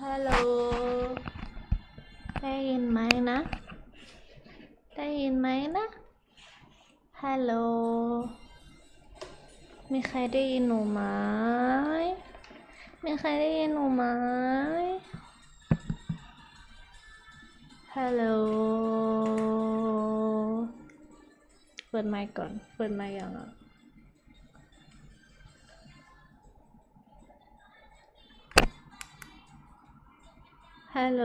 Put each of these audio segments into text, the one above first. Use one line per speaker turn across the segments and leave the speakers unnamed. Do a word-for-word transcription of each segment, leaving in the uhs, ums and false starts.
ฮัลโหลได้ยินไหมนะได้ยินไหมนะฮัลโหลมีใครได้ยินหนูไหมมีใครได้ยินหนูไหมฮัลโหลเปิดไมค์ก่อนเปิดไมค์ยังอ่ะฮัลโหล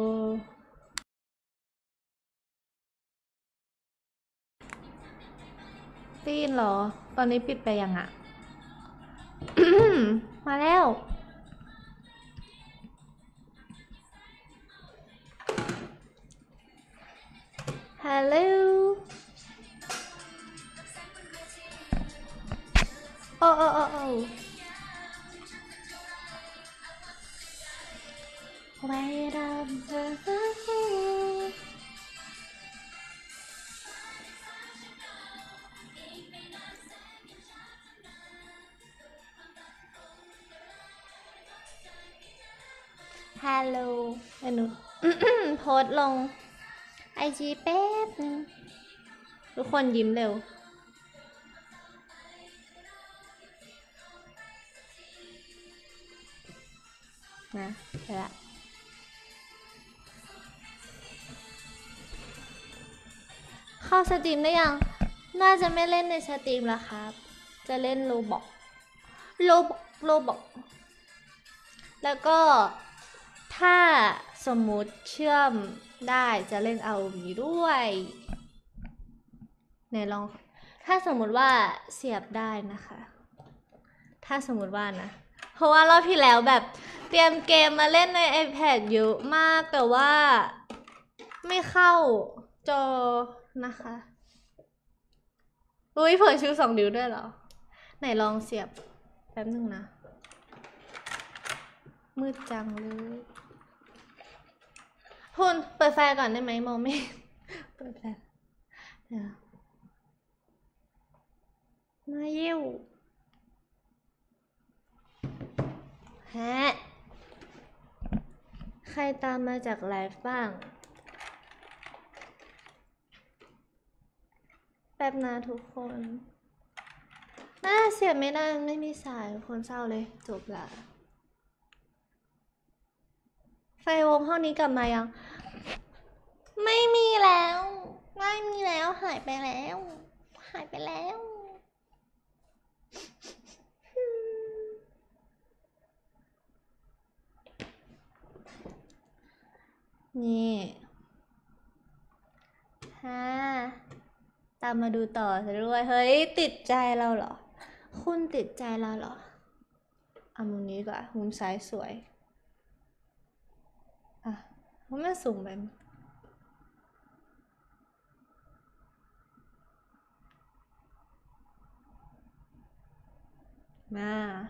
ได้ยินเหรอตอนนี้ปิดไปยังอ่ะ มาแล้วฮัลโหลโอ้โอ้โอ้โอ้ Wait upฮัลโหลให้หนู โพสต์ลงไอจีแป๊บนึงทุกคนยิ้มเร็วนะเดี๋ยวละเข้าสตรีมได้ยังน่าจะไม่เล่นในสตรีมแล้วครับจะเล่นโลบอกโลบอกโลบอกแล้วก็ถ้าสมมุติเชื่อมได้จะเล่น อาร์ โอ วี ด้วยไหนลองถ้าสมมุติว่าเสียบได้นะคะถ้าสมมุติว่านะเพราะว่ารอบที่แล้วแบบเตรียมเกมมาเล่นใน ไอแพด เยอะมากแต่ว่าไม่เข้าจอนะคะอุ้ยเผยชูสองนิ้วด้วยเหรอไหนลองเสียบแป๊บนึงนะมืดจังเลยพูนเปิดไฟก่อนได้ไหมมองไม่เปิดไฟเดี๋ยวมาเยี่ยวฮะใครตามมาจากไลฟ์บ้างแป๊บนะทุกคนน่าเสียบไม่ได้ไม่มีสายคนเศร้าเลยจบละไฟวงห้องนี้กลับมายังไม่มีแล้วไม่มีแล้วหายไปแล้วหายไปแล้วนี่ฮะตามมาดูต่อซะด้วยเฮ้ยติดใจเราเหรอคุณติดใจเราเหรอเอามุมนี้ก่อนมุมซ้ายสวยอ่ะมันไม่สูงไปมา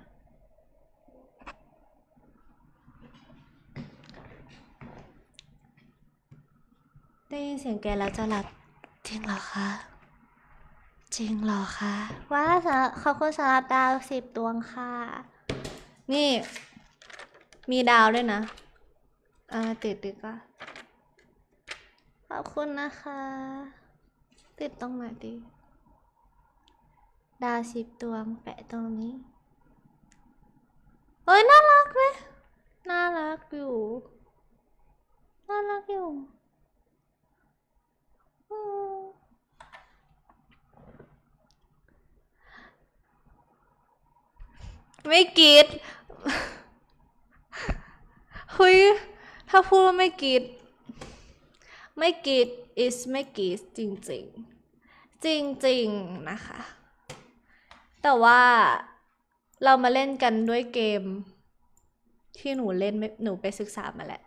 ได้ยินเสียงแกแล้วจะหลับจริงเหรอคะจริงเหรอคะว้าขอบคุณสำหรับดาวสิบดวงค่ะนี่มีดาวด้วยนะอ่าติดติดก็ขอบคุณนะคะติดตรงไหนดีดาวสิบดวงแปะตรงนี้เฮ้ยน่ารักไหมน่ารักอยู่น่ารักอยู่ไม่กรีดเฮ้ยถ้าพูดว่าไม่กรีดไม่กรีด is ไม่กรีดจริงจริงจริงจริงนะคะแต่ว่าเรามาเล่นกันด้วยเกมที่หนูเล่นหนูไปศึกษามาแหละ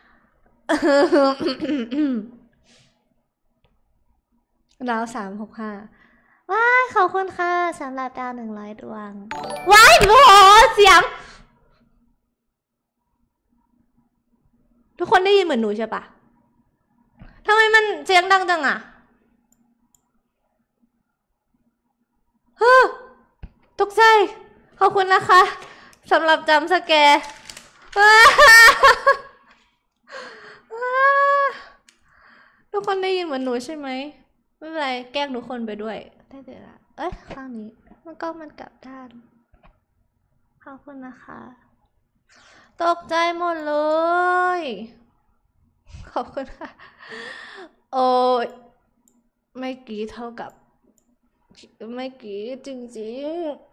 ดาวสามหกห้าว้ายขอบคุณค่ะสำหรับดาวหนึ่งร้อยดวงว้ายโอ้โหเสียงทุกคนได้ยินเหมือนหนูใช่ปะทำไมมันเสียงดังจังอะเฮ้อตกใจขอบคุณนะคะสำหรับจำสแกร์คนได้ยินเหมือนหนูใช่ไหมไม่เป็นไรแกล้งทุกคนไปด้วยได้เดี๋ยวละเอ้ยข้างนี้มันก็มันกลับด้านขอบคุณนะคะตกใจหมดเลยขอบคุณค่ะโอ้ยไม่กี่เท่ากับไม่กี่จริง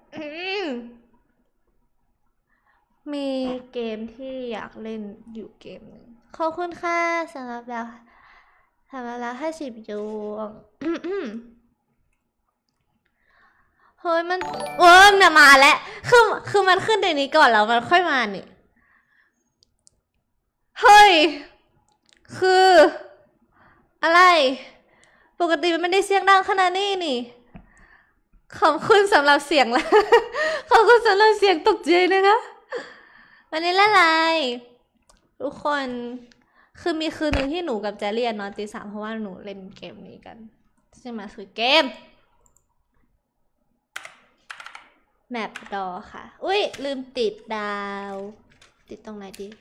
ๆมีเกมที่อยากเล่นอยู่เกมหนึ่งขอบคุณค่ะสำหรับเราสำหรับเราห้าสิบดวงเฮ้ยมันเออเนี่ยมาแล้วคือคือมันขึ้นในนี้ก่อนแล้วมันค่อยมานี่เฮ้ยคืออะไรปกติมันไม่ได้เสียงดังขนาดนี้นี่ขอบคุณสำหรับเสียงละขอบคุณสำหรับเสียงตกใจนะคะวันนี้ละลายทุกคนคือมีคืนหนึ่งที่หนูกับแจเรียนนอนตีสามเพราะว่าหนูเล่นเกมนี้กันใช่ไหมคือเกมแมปดอค่ะอุ้ยลืมติดดาวติดตรงไหนดี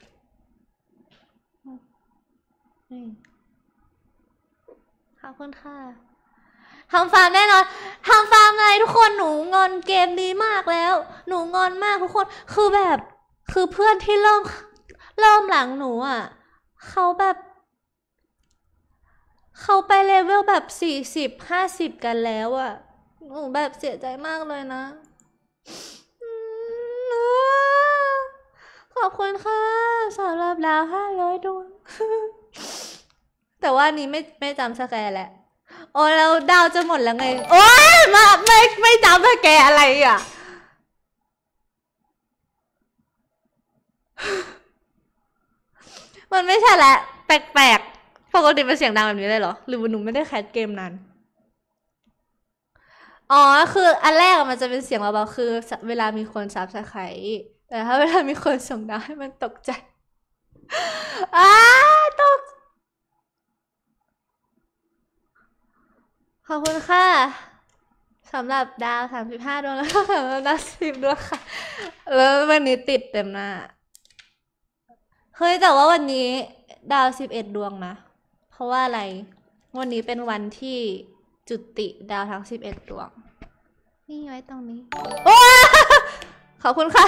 ขอบคุณค่ะทำฟาร์มแน่นอนทำฟาร์มอะไรทุกคนหนูงอนเกมดีมากแล้วหนูงอนมากทุกคนคือแบบคือเพื่อนที่เริ่มเริ่มหลังหนูอ่ะเขาแบบเขาไปเลเวลแบบสี่สิบห้าสิบกันแล้วอ่ะหนูแบบเสียใจมากเลยนะขอบคุณค่ะสำหรับดาวห้าร้อยดวงแต่ว่านี้ไม่ไม่จำสแกนแหละโอ้แล้วดาวจะหมดแล้วไงโอ้ยมาไม่ไม่จำสแกนอะไรอ่ะมันไม่ใช่แหละแปลกๆปกติเป็นเสียงดังแบบนี้เลยเหรอหรือว่าหนูไม่ได้แคสเกมนานอ๋อคืออันแรกมันจะเป็นเสียงเบาๆคือเวลามีคนซับสไครต์แต่ถ้าเวลามีคนส่งดาวให้มันตกใจอ้าตกขอบคุณค่ะสำหรับดาวสามสิบห้าดวงแล้วก็สำหรับดาวสิบดวงค่ะแล้ววันนี้ติดเต็มหน้าเฮ้ยแต่ว่าวันนี้ดาวสิบเอ็ดดวงนะเพราะว่าอะไรวันนี้เป็นวันที่จุติดาวทั้งสิบเอ็ดดวงนี่ไว้ตรงนี้โอ้ขอบคุณค่ะ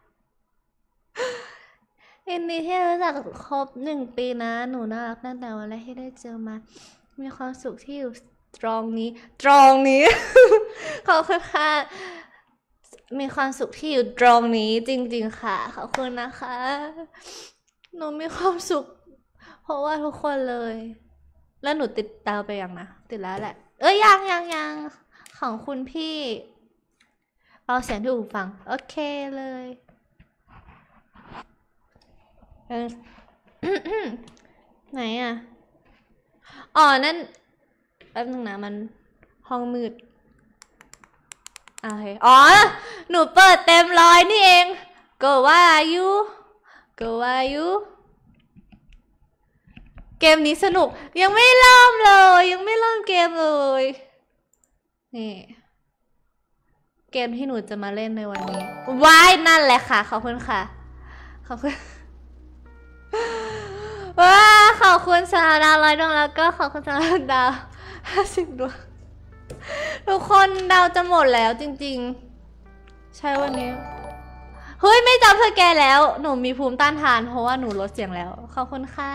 ยินดีที่รู้จักครบหนึ่งปีนะหนูน่ารักตั้งแต่วันแรกที่ได้เจอมามีความสุขที่อยู่ตรงนี้ตรงนี้ขอบคุณค่ะมีความสุขที่อยู่ตรงนี้จริงๆค่ะขอบคุณนะคะหนูมีความสุขเพราะว่าทุกคนเลยแล้วหนูติดดาวไปยังนะติดแล้วแหละเอ้ยยังยังยังของคุณพี่เอาเสียงที่หูฟังโอเคเลยไหนอ่ะอ๋อนั่นแป๊บนึงนะมันห้องมืดโอเคอ๋อหนูเปิดเต็มร้อยนี่เองก็ว่าอยู่ก็ว่าอยู่เกมนี้สนุกยังไม่เริ่มเลยยังไม่เริ่มเกมเลยนี่เกมที่หนูจะมาเล่นในวันนี้ว้ายนั่นแหละค่ะขอบคุณค่ะขอบคุณว้าขอบคุณสำหรับดาวร้อยดวงแล้วก็ขอบคุณสำหรับดาวห้าสิบดวงทุกคนดาวจะหมดแล้วจริงๆใช่วันนี้เฮ้ยไม่จำสแกนแล้วหนูมีภูมิต้านทานเพราะว่าหนูลดเสียงแล้วขอบคุณค่ะ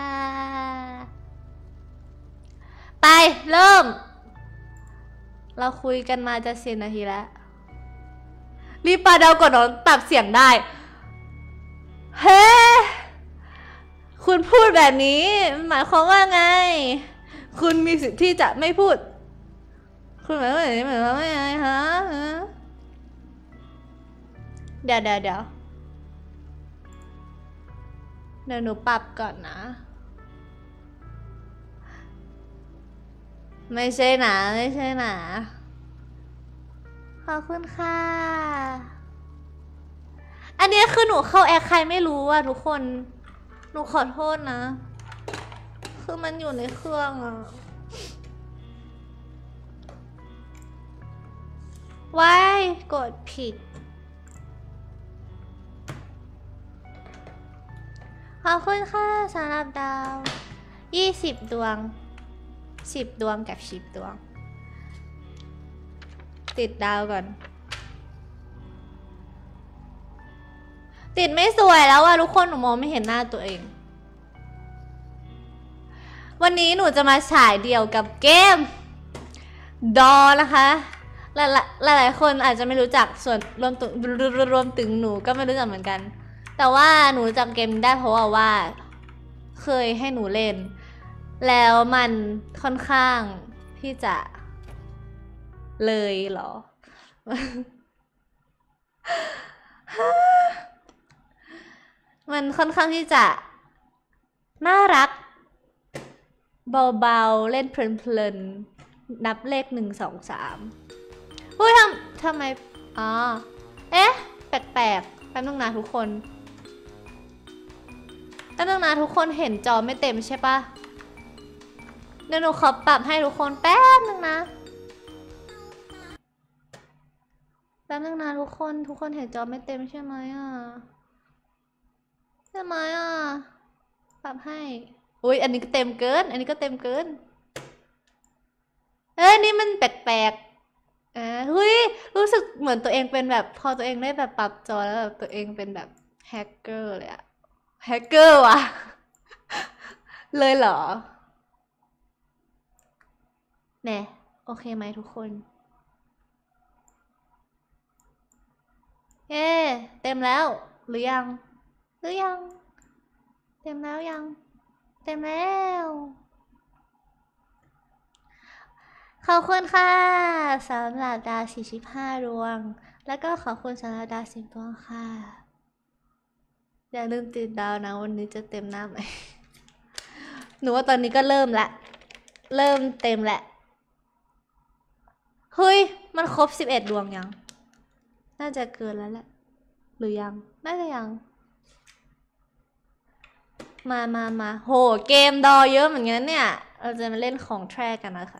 ไปเริ่มเราคุยกันมาจะสิบนาทีแล้วรีบปาดาวก่อนน้องปรับเสียงได้เฮ้คุณพูดแบบนี้หมายความว่าไงคุณมีสิทธิ์ที่จะไม่พูดคุณหมายว่าไงหมายความว่าไงฮะเดี๋ยวเดี๋ยวเดี๋ยวเดี๋ยวหนูปรับก่อนนะไม่ใช่หนาไม่ใช่หนาขอบคุณค่ะอันนี้คือหนูเข้าแอคใครไม่รู้อ่ะทุกคนหนูขอโทษนะคือมันอยู่ในเครื่องอ่ะว้ายกดผิดขอบคุณค่ะสำหรับดาวยี่สิบดวงสิบดวงกับสิบดวงติดดาวก่อนติดไม่สวยแล้วอะทุกคนหนูมองไม่เห็นหน้าตัวเองวันนี้หนูจะมาฉายเดี่ยวกับเกมดอนะคะหลายหลายคนอาจจะไม่รู้จักส่วนรวมถึงรวมถึงหนูก็ไม่รู้จักเหมือนกันแต่ว่าหนูจำเกมได้เพราะว่าว่าเคยให้หนูเล่นแล้วมันค่อนข้างที่จะเลยเหรอ มันค่อนข้างที่จะน่ารักเบาๆเล่นเพลินๆนับเลขหนึ่งสองสามเฮ้ยทำทำไมอ๋อเอ๊ะแปลกๆแป๊บนึงนะทุกคนแป๊บนึงนะทุกคนเห็นจอไม่เต็มใช่ปะเดี๋ยวหนูขอปรับให้ทุกคนแป๊บนึงนะแป๊บนึงนะทุกคนทุกคนเห็นจอไม่เต็มใช่ไหมอ่ะใช่ไหมอ่ะปรับให้อุ้ยอันนี้ก็เต็มเกินอันนี้ก็เต็มเกินเอ้ยนี่มันแปลกๆอ่าเฮ้ยรู้สึกเหมือนตัวเองเป็นแบบพอตัวเองได้แบบปรับจอแล้วแบบตัวเองเป็นแบบแฮกเกอร์เลยอะแฮกเกอร์วะ เลยเหรอแน่โอเคไหมทุกคนเย้เต็มแล้วหรือยังหรือยังเต็มแล้วยังเต็มแล้วขอบคุณค่ะสำหรับดาวสี่สิบห้าดวงแล้วก็ขอบคุณสำหรับดาวสิบดวงค่ะอย่าลืมติดดาวนะวันนี้จะเต็มหน้าไหม หนูว่าตอนนี้ก็เริ่มละเริ่มเต็มแหละเฮ้ยมันครบสิบเอ็ดดวงยังน่าจะเกินแล้วแหละหรือยังน่าจะยังมามามาโหเกมดอเยอะเหมือนกันเนี่ยเราจะมาเล่นของแทรกกันนะคะ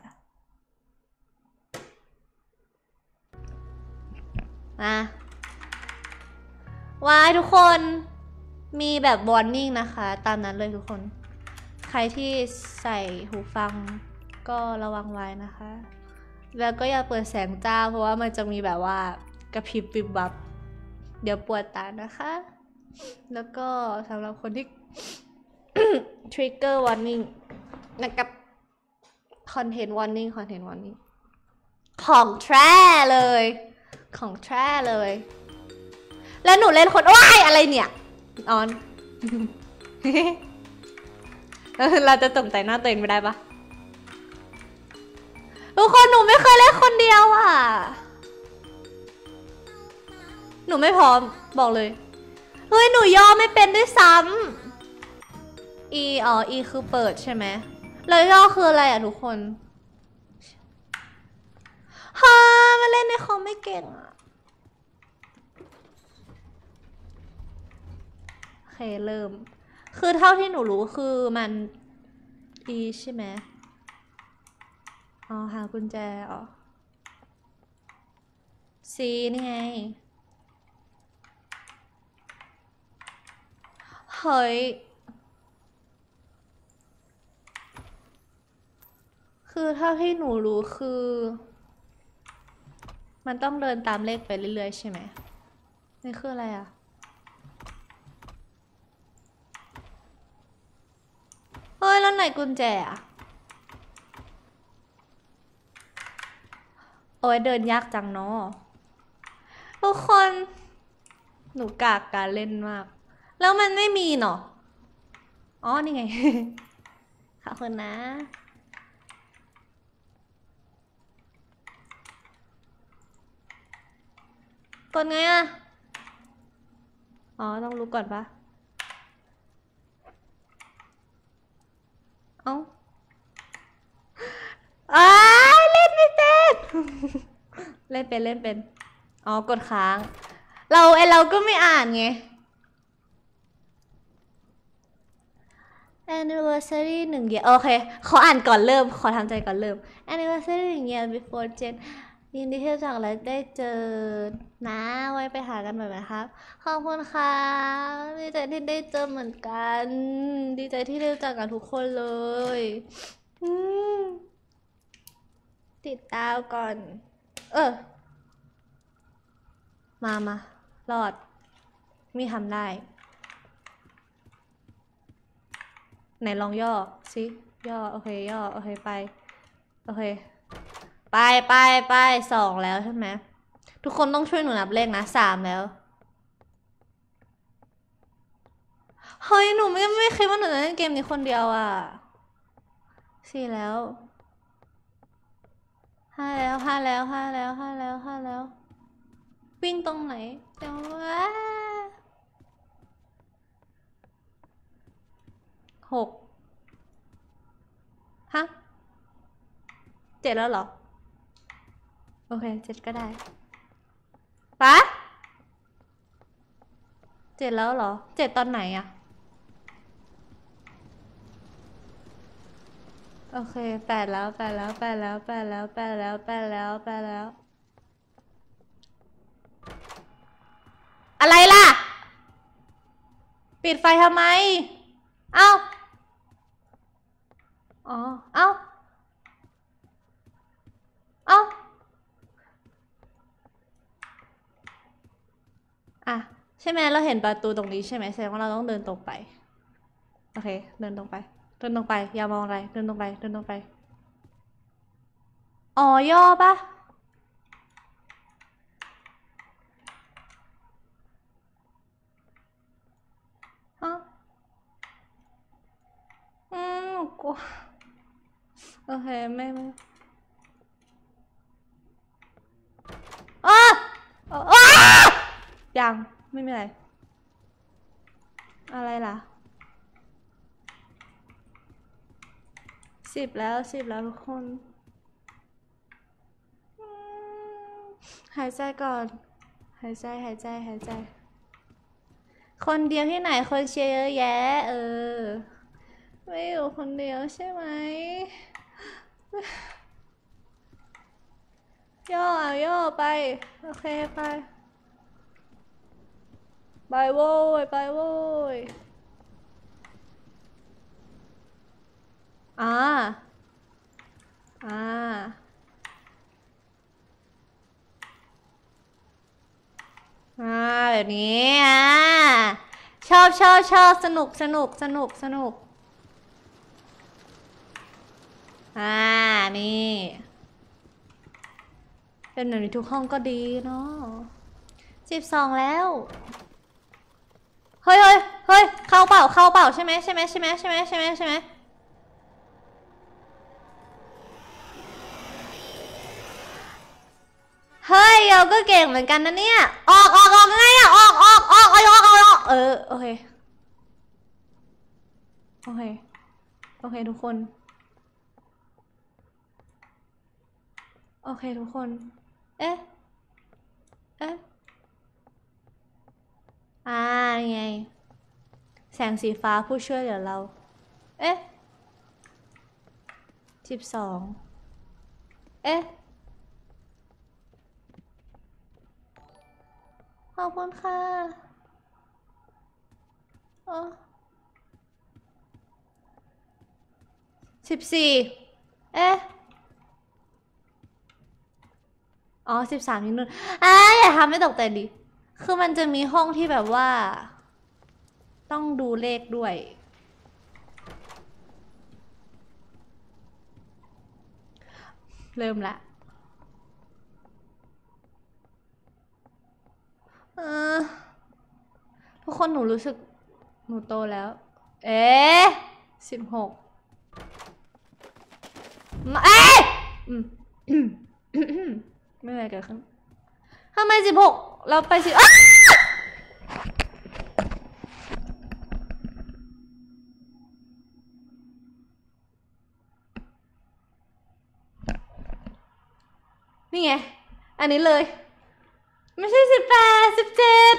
มาวายทุกคนมีแบบวอร์นิ่งนะคะตามนั้นเลยทุกคนใครที่ใส่หูฟังก็ระวังไว้นะคะแล้วก็อย่าเปิดแสงจ้าเพราะว่ามันจะมีแบบว่ากระพริบปิบบับเดี๋ยวปวดตานะคะแล้วก็สำหรับคนที่ trigger warning นะครับคอนเทนต์ warning คอนเทนต์ warning ของแท้เลยของแท้เลยแล้วหนูเล่นคนว้ายอะไรเนี่ยออน เราจะตกใจหน้าตัวเองไม่ได้ปะทุกคนหนูไม่เคยเล่นคนเดียวอ่ะหนูไม่พร้อมบอกเลยเฮ้ยหนูย่อไม่เป็นด้วยซ้ำ E อ๋อ E คือเปิดใช่ไหมแล้วย่อคืออะไรอ่ะทุกคนฮ่ามาเล่นในคอมไม่เก่งอ่ะโอเคเริ่มคือเท่าที่หนูรู้คือมัน E ใช่ไหมอ๋อหากุญแจอ๋อ C นี่ไงเฮ้ยคือเท่าที่หนูรู้คือมันต้องเดินตามเลขไปเรื่อยๆใช่ไหมนี่คืออะไรอ่ะเฮ้ยแล้วไหนกุญแจอ่ะโอ้ยเดินยากจังเนาะทุกคนหนูกากการเล่นมากแล้วมันไม่มีเนาะอ๋อนี่ไง ขอบคุณนะกดไงอ่ะอ๋อต้องรู้ก่อนปะเอ้าอ้าเล่นไม่เป็นเล่นเป็นเล่นเป็นอ๋อกดค้างเราไอเราก็ไม่อ่านไง anniversary หนึ่งเยียร์โอเคขออ่านก่อนเริ่มขอทำใจก่อนเริ่ม anniversary หนึ่งเยียร์ before Jen ยินดีที่จากและได้เจอนะไว้ไปหากันใหม่นะครับขอบคุณค่ะดีใจที่ได้เจอเหมือนกันดีใจที่ได้รู้จักกับทุกคนเลยอืมติดดาวก่อนเออมามารอดมีทำได้ไหนลองย่อสิย่อโอเคย่อโอเคไปโอเคไปไปไปสองแล้วใช่ไหมทุกคนต้องช่วยหนูนับเลขนะสามแล้วเฮ้ยหนูไม่ไม่คิดว่าหนูจะเล่นเกมนี้คนเดียวอ่ะสี่แล้วห้าแล้วห้าแล้วห้าแล้วห้าแล้วห้าแล้ววิ่งตรงไหนจังวะหกฮะเจ็ดแล้วเหรอโอเคเจ็ดก็ได้ปะเจ็ดแล้วเหรอเจ็ดตอนไหนอะโอเคแปดแล้วแปดแล้วแปดแล้วแปดแล้วแปดแล้วแปดแล้วแปดแล้วอะไรล่ะปิดไฟทำไมเอ้าอ๋อเอ้าเอ้าอ่ะใช่ไหมเราเห็นประตูตรงนี้ใช่ไหมแสดงว่าเราต้องเดินตรงไปโอเคเดินตรงไปเดินตรงไปอย่ามองอะไรเดินตรงไปเดินตรงไปอ๋อย่อปะอ๋ออืมกลัวโอเคไม่ไม่อ้าอ้ายังไม่มีอะไรอะไรล่ะสิบแล้วสิบแล้วทุกคนหายใจก่อนหายใจหายใจหายใจคนเดียวที่ไหนคนเชียร์เยอะแยะเออไม่อยู่คนเดียวใช่ไหมย่อเอาย่อไปโอเคไปไปโว้ยไปโว้ยอ่าอ่าอ่าแบบนี้อ่าชอบชอบชอบสนุกสนุกสนุกสนุกอ่านี่เป็นแบบนี้ทุกห้องก็ดีเนาะสิบสองแล้วเฮ้ยเฮ้ยเฮ้ยเข้าเปล่าเข้าเปล่าใช่ไหมใช่ไหมใช่ไหมใช่ไหมใช่ไหมใช่ไหมเฮ้ยเราก็เก่งเหมือนกันนะเนี่ยออกออกออกไงอะออกออกออกออกออกออกออกเออโอเคโอเคโอเคทุกคนโอเคทุกคนเอ๊ะเอ๊ะอ่าไงแสงสีฟ้าผู้ช่วยเหลือเราเอ๊ะสิบสองเอ๊ะขอบคุณค่ะโอ้สิบสี่เอ๊ะอ๋อสิบสามนิดนึงอ่าอย่าทำไม่ตกใจดิคือมันจะมีห้องที่แบบว่าต้องดูเลขด้วยเริ่มละเออทุกคนหนูรู้สึกหนูโตแล้ว เอ๊ะสิบหกเอ๊ะไม่อะไรเกิดขึ้นทำไมสิบหกเราไปสินี่ไงอันนี้เลยไม่ใช่สิบแปดสิบเจ็ด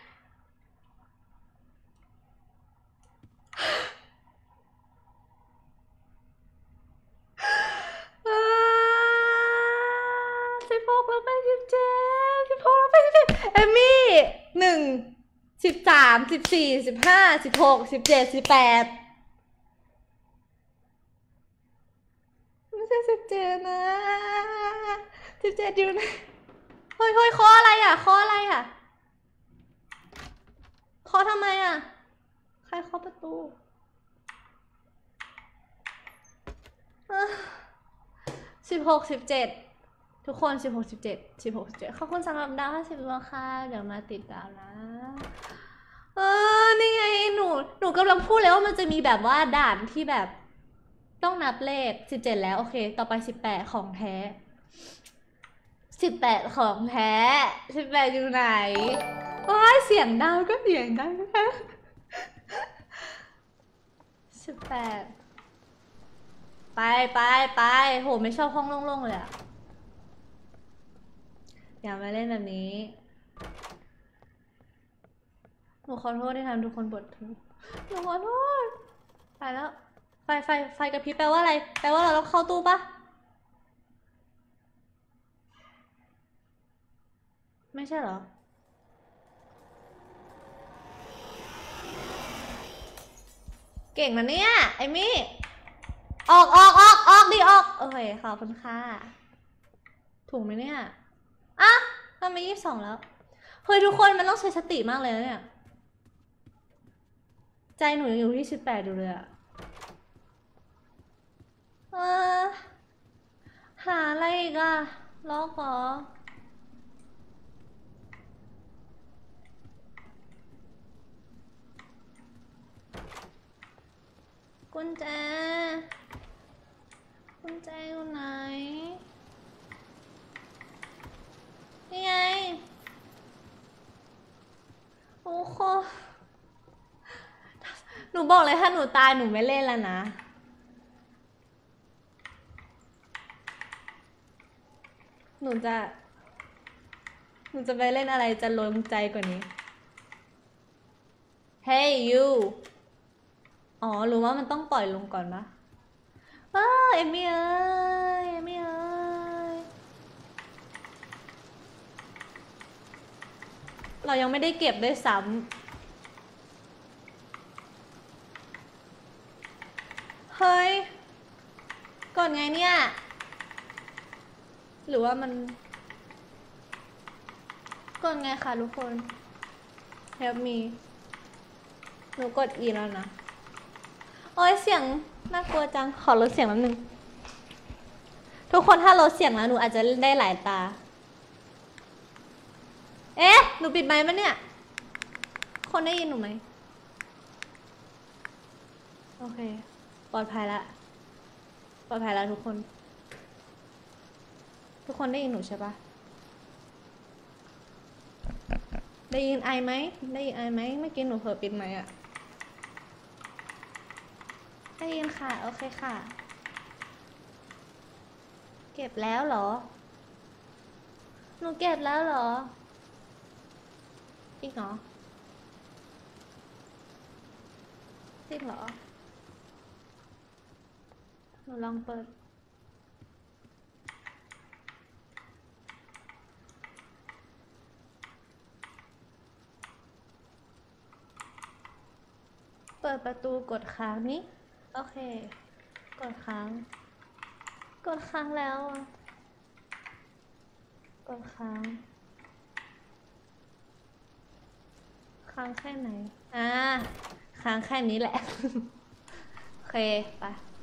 สิบหกแล้วไปสิบเจ็ดสิบหกแล้วไปสิบเจ็ดเอมี่หนึ่งสิบสามสิบสี่สิบห้าสิบหกสิบเจ็ดสิบแปดใช่สิบเจ็ดนะสิบเจ็ดอยู่ไหนเฮ้ยเฮ้ยเคาะอะไรอ่ะเคาะอะไรอ่ะเคาะทำไมอ่ะใครเคาะประตูสิบหกสิบเจ็ดทุกคนสิบหกสิบเจ็ดสิบหกสิบเจ็ดขอบคุณสำหรับดาวห้าสิบดวงค่ะเดี๋ยวมาติดดาวนะเออนี่ไงหนูหนูกำลังพูดเลยว่ามันจะมีแบบว่าด่านที่แบบต้องนับเลขสิบเจ็ดแล้วโอเคต่อไปสิบแปดของแท้สิบแปดของแท้สิบแปดอยู่ไหนว้ายเสียงดาวก็เสียงดังแท้สิบแปดไปไปไปโหไม่ชอบห้องโล่งๆเลยอะอย่ามาเล่นแบบนี้หนูขอโทษที่ทำทุกคนปวดทุกข์หนูขอโทษไปแล้วไฟไฟไฟกระพริบแปลว่าอะไรแปลว่าเราต้องเข้าตู้ปะไม่ใช่เหรอเก่งนะเนี่ยไอมี่ออกออกออกออกดิออกโอเคขอบคุณค่ะถูกไหมเนี่ยอ่ะทำไมยี่สิบสองแล้วเฮ้ยทุกคนมันต้องใช้สติมากเลยนะเนี่ยใจหนูยังอยู่ที่สิบแปดอยู่เลยอะเออหาอะไรอีกอะล็อกเหรอกุญแจกุญแจอยู่ไหนนี่ไงโอ้โหหนูบอกเลยถ้าหนูตายหนูไม่เล่นแล้วนะหนูจะหนูจะไปเล่นอะไรจะลงใจกว่านี้ Hey you อ๋อรู้ว่ามันต้องปล่อยลงก่อนปะเออเอมี่เอ้ยเอมี่เอ้ยเรายังไม่ได้เก็บด้วยซ้ำเฮ้ยก่อนไงเนี่ยหรือว่ามันก่อนไงคะทุกคน Help me หนูกด E แล้วนะโอ้ยเสียงน่ากลัวจังขอลดเสียงแป๊บนึงทุกคนถ้าลดเสียงแล้วหนูอาจจะได้หลายตาเอ๊ะหนูปิดไมค์ปะเนี่ยคนได้ยินหนูไหมโอเคปลอดภัยละปลอดภัยแล้วทุกคนทุกคนได้ยินหนูใช่ปะได้ยินไอไหมได้ยินไอไหมเมื่อกี้หนูเผลอปิดไมค์อะได้ยินค่ะโอเคค่ะเก็บแล้วเหรอหนูเก็บแล้วเหรอจริงเหรอจริงเหรอหนูลองเปิดเปิดประตูกดค้างนี้โอเคกดค้างกดค้างแล้วกดค้างค้างแค่ไหนอ่าค้างแค่นี้แหละ โอเคไป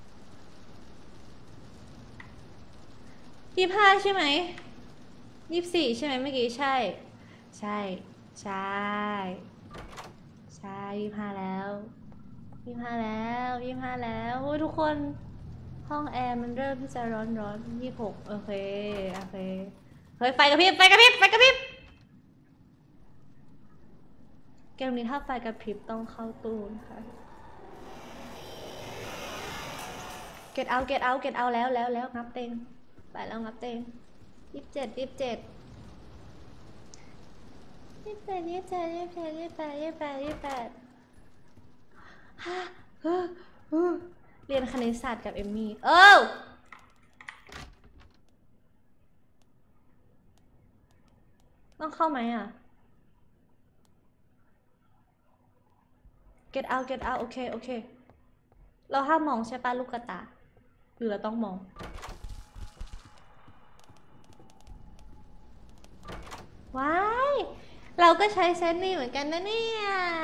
ยี่ห้าใช่ไหมยี่สี่ใช่ไหมเมื่อกี้ใช่ใช่ใช่ใช่ยี่ห้าแล้วยี่ห้าแล้วยี่ห้าแล้วโอ้ยทุกคนห้องแอร์มันเริ่มที่จะร้อนร้อนยี่หกโอเคโอเคเฮ้ยไฟกระพริบไฟกระพริบไฟกระพริบเกมนี้ถ้าไฟกระพริบต้องเข้าตู้นะคะ get out get out get out แล้วแล้วแล้วงับเต็งไปแล้วงับเต็งยี่สิบเจ็ดยี่สิบเจ็ดยี่สิบแปดยี่สิบเจ็ดยี่สิบแปดยี่สิบแปดยี่สิบแปดยี่สิบแปดฮ่าเฮ้อเฮ้อเรียนคณิตศาสตร์กับเอมมี่เออต้องเข้าไหมอ่ะ get out get out โอเคโอเคเราห้ามมองใช่ป่ะลูกกระตาหรือเราต้องมองว้ายเราก็ใช้เซตนี้เหมือนกันนะเนี่ย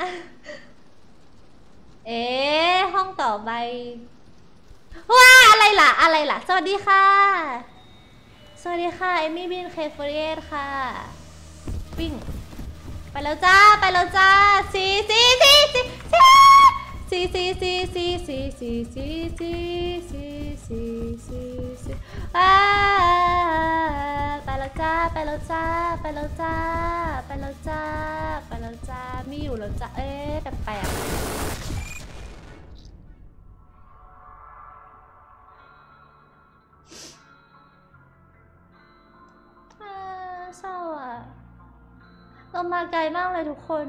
เอ๊ะห้องต่อไปว้าอะไรล่ะอะไรล่ะสวัสดีค่ะสวัสดีค่ะเอมี่บินเคฟเรียค่ะวิ่งไปแล้วจ้าไปแล้วจ้าซีซีซีซีซีซีซีซีซีซีซีซีซีซีซีซีอ่าไปแล้วจ้าไปแล้วจ้าไปแล้วจ้าไปแล้วจ้าไปแล้วจ้ามีอยู่แล้วจ้าเอ๊ะแปลกๆเศร้าอ่ะเรามาไกลมากเลยทุกคน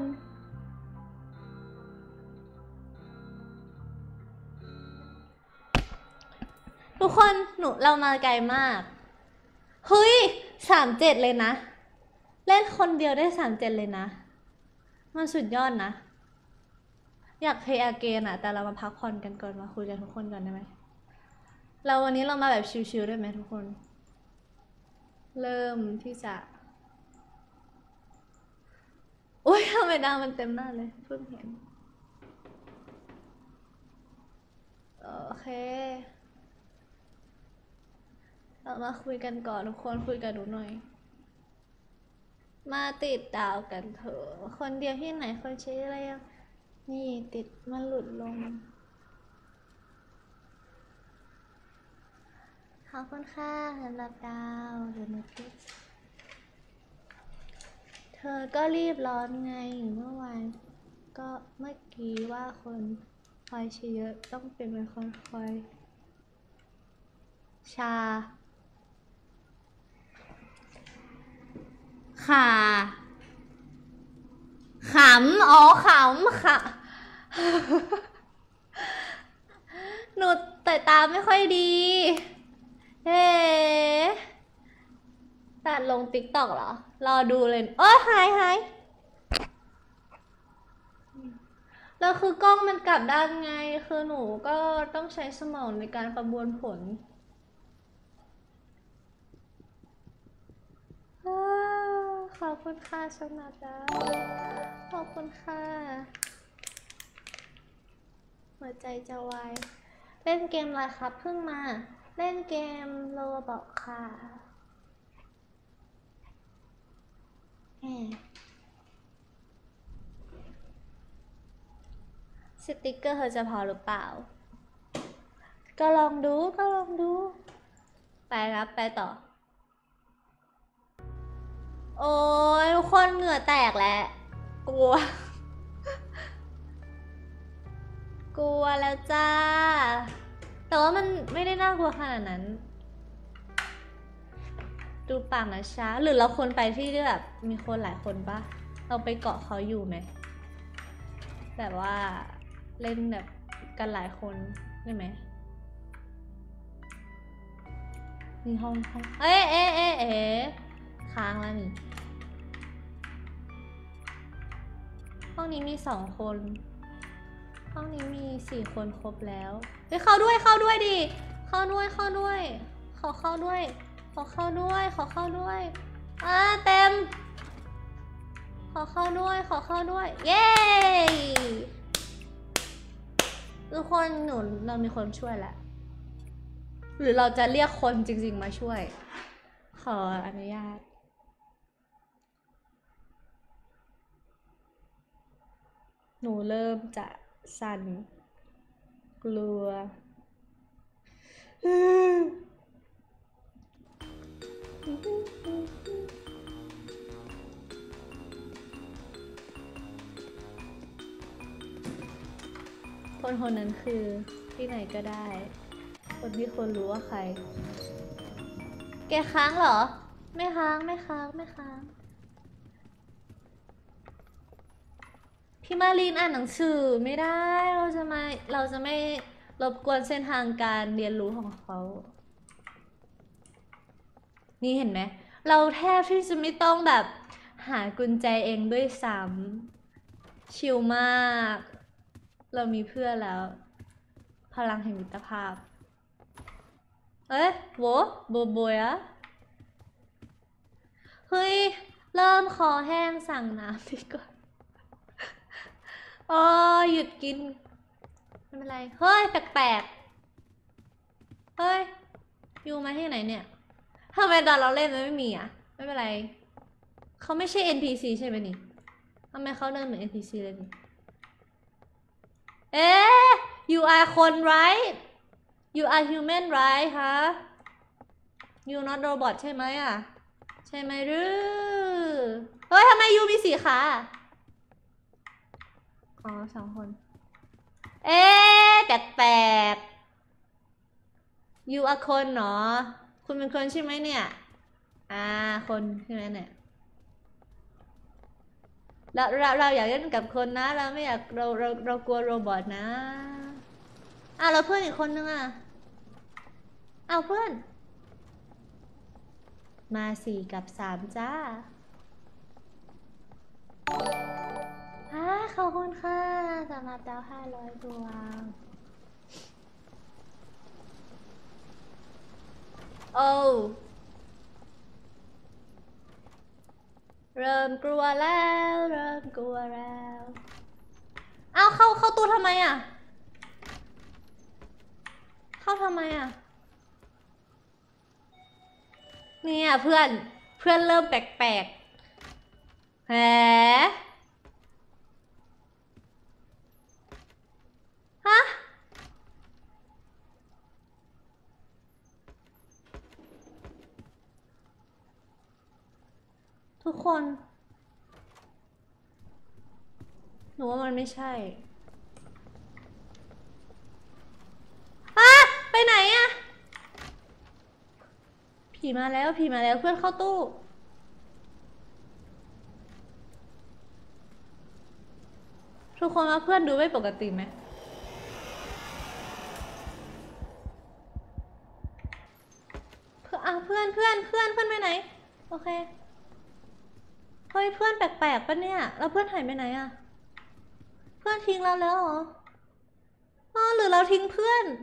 ทุกคนหนูเรามาไกลมากเฮ้ยสามเจ็ดเลยนะเล่นคนเดียวได้สามเจ็ดเลยนะมันสุดยอดนะอยากเพย์อาเกนอะแต่เรามาพักผ่อนกันก่อนมาคุยกันทุกคนก่อนได้ไหมเราวันนี้เรามาแบบชิลๆได้ไหมทุกคนเริ่มที่จะโอ๊ยทำไมดาวมันเต็มหน้าเลยเพิ่งเห็นโอเคเรามาคุยกันก่อนทุกคนคุยกันดูหน่อยมาติดดาวกันเถอะคนเดียวที่ไหนคนใช้อะไรอ่ะนี่ติดมันหลุดลงขอบคุณค่ะสำหรับดาวเดี๋ยวมาติดเธอก็รีบร้อนไงเมื่อวานก็เมื่อกี้ว่าคนคอยเชียร์ต้องเป็นเป็นคนคอยชาค่ะขำอ๋อขำค่ะหนูแต่ตาไม่ค่อยดีเฮ้ตัดลงติ๊กต็อกเหรอรอดูเลยเอ้ยหายหายแล้วคือกล้องมันกลับด้านไงคือหนูก็ต้องใช้สมองในการประมวลผลขอบคุณค่ะสนัดดาวขอบคุณค่ะหัวใจจะวายเล่นเกมอะไรครับเพิ่งมาเล่นเกมโรบอกค่ะแหมสติกเกอร์เธอจะพอหรือเปล่าก็ลองดูก็ลองดูไปครับไปต่อโอ้ยทุกคนเหงื่อแตกแล้วกลัวกลัวแล้วจ้าแต่ว่ามันไม่ได้น่ากลัวขนาดนั้นดูปากนะช้าหรือเราควรไปที่แบบมีคนหลายคนปะเราไปเกาะเขาอยู่ไหมแบบว่าเล่นแบบกันหลายคนได้ไหมมีห้องห้องเอ๊ะเอ๊ะเอ๊ะเอ๊ะค้างแล้วนี่ห้องนี้มีสองคนห้องนี้มีสี่คนครบแล้วไปเข้าด้วยเข้าด้วยดิเข้าด้วยเข้าด้วยขอเข้าด้วยขอเข้าด้วยขอเข้าด้วยอ่าเต็มขอเข้าด้วยขอเข้าด้วยเย้ทุกคนหนูเรามีคนช่วยแล้วหรือเราจะเรียกคนจริงๆมาช่วยขออนุญาตหนูเริ่มจะสั่นกลัวคนคนนั้นคือที่ไหนก็ได้คนที่คนรู้ว่าใครแกค้างเหรอไม่ค้างไม่ค้างไม่ค้างพี่มารีนอ่านหนังสือไม่ได้เราจะมาเราจะไม่รบกวนเส้นทางการเรียนรู้ของเขานี่เห็นไหมเราแทบที่จะไม่ต้องแบบหากุญแจเองด้วยซ้ำชิลมากเรามีเพื่อนแล้วพลังแห่งมิตรภาพเอ๊ะโวโบโบยอะเฮ้ยเริ่มคอแห้งสั่งน้ำดีกว่าโอ้หยุดกินไม่เป็นไรเฮ้ยแปลกๆเฮ้ยอยู่มาที่ไหนเนี่ยทำไมตอนเราเล่นมันไม่มีอ่ะไม่เป็นไรเขาไม่ใช่ เอ็น พี ซี ใช่ไหมนี่ทำไมเขาเดินเหมือน เอ็น พี ซี เลยนี่เอ๊ะ you are คน right you are human right ฮะ you not robot ใช่ไหมอ่ะใช่ไหมหรือเฮ้ยทำไมยูมีสี่ขาอ๋อสองคนเอ๊ะแปลกๆ you are คนเนาะคุณเป็นคนใช่ไหมเนี่ยอ่าคนใช่ไหมเนี่ยเราเราเราอยากเล่นกับคนนะเราไม่อยากเราเราเรากลัวโรบอทนะอ่ะเราเพื่อนอีกคนนึงอ่ะเอาเพื่อนมาสี่กับสามจ้าอ่าขอบคุณค่ะสำหรับดาวห้าร้อยดวงโอ้เริ่มกลัวแล้วเริ่มกลัวแล้วเอาเข้าเข้าตู้ทำไมอ่ะเข้าทำไมอ่ะเนี่ยเพื่อนเพื่อนเริ่มแปลกๆแหมฮะทุกคนหนูว่ามันไม่ใช่อะไปไหนอะผีมาแล้วผีมาแล้วเพื่อนเข้าตู้ทุกคนว่าเพื่อนดูไม่ปกติไหมเพื่อนอ่ะเพื่อนเพื่อนเพื่อนเพื่อนไปไหนโอเคเฮ้ยเพื่อนแปลกๆปะเนี่ยแล้วเพื่อนหายไปไหนอะเพื่อนทิ้งเราแล้วเหรออ๋อหรือเราทิ้งเพื่อน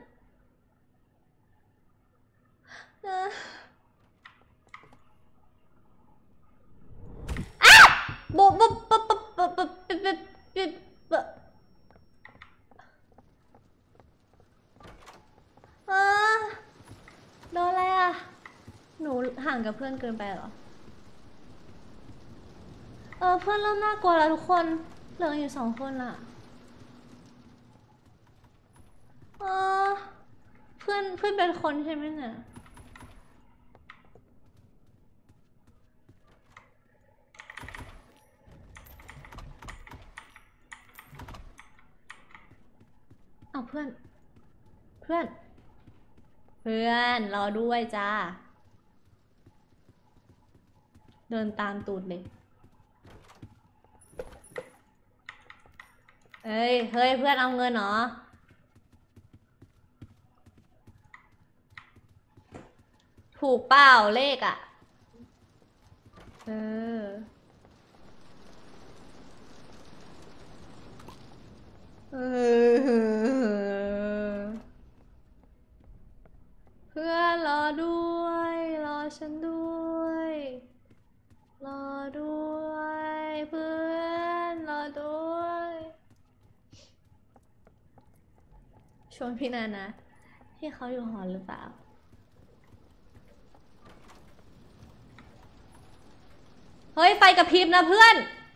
นะอ่ะบบบบบบบบบบบบบบอ่าโดนอะไรอ่ะหนูห่างกับเพื่อนเกินไปเหรอเออเพื่อนเริ่มน่ากลัวแล้วทุกคนเหลืออยู่สองคนอ่ะเออเพื่อนเพื่อนเป็นคนใช่ไหมเนี่ยเอาเพื่อนเพื่อนเพื่อนรอด้วยจ้าเดินตามตูดเลยเอ้ยเฮ้ยเพื่อนเอาเงินเหรอถูกเปล่าเลขอ่ะเออเออเพื่อนรอด้วยรอฉันด้วยรอด้วยเพื่อนรอด้วยชวนพี่นานะพี่เขาอยู่หอหรือเปล่าเฮ้ยไฟกระพริบนะเพื่อน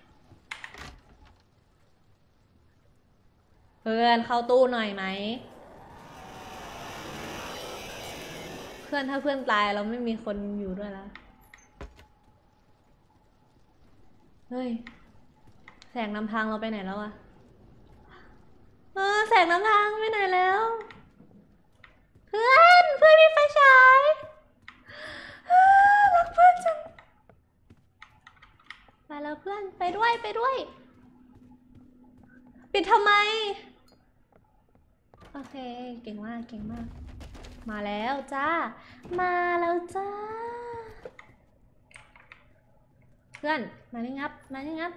เพื่อนเข้าตู้หน่อยไหมเพื่อนถ้าเพื่อนตายเราไม่มีคนอยู่ด้วยแล้วเฮ้ยแสงนำทางเราไปไหนแล้วอะเออแสงนำทางไปไหนแล้วเพื่อนเพื่อนมีไฟฉายรักเพื่อนจังไปแล้วเพื่อนไปด้วยไปด้วยปิดทำไมโอเคเก่งมากเก่งมากมาแล้วจ้ามาแล้วจ้าเพื่อนมานี่งับมานี่งับ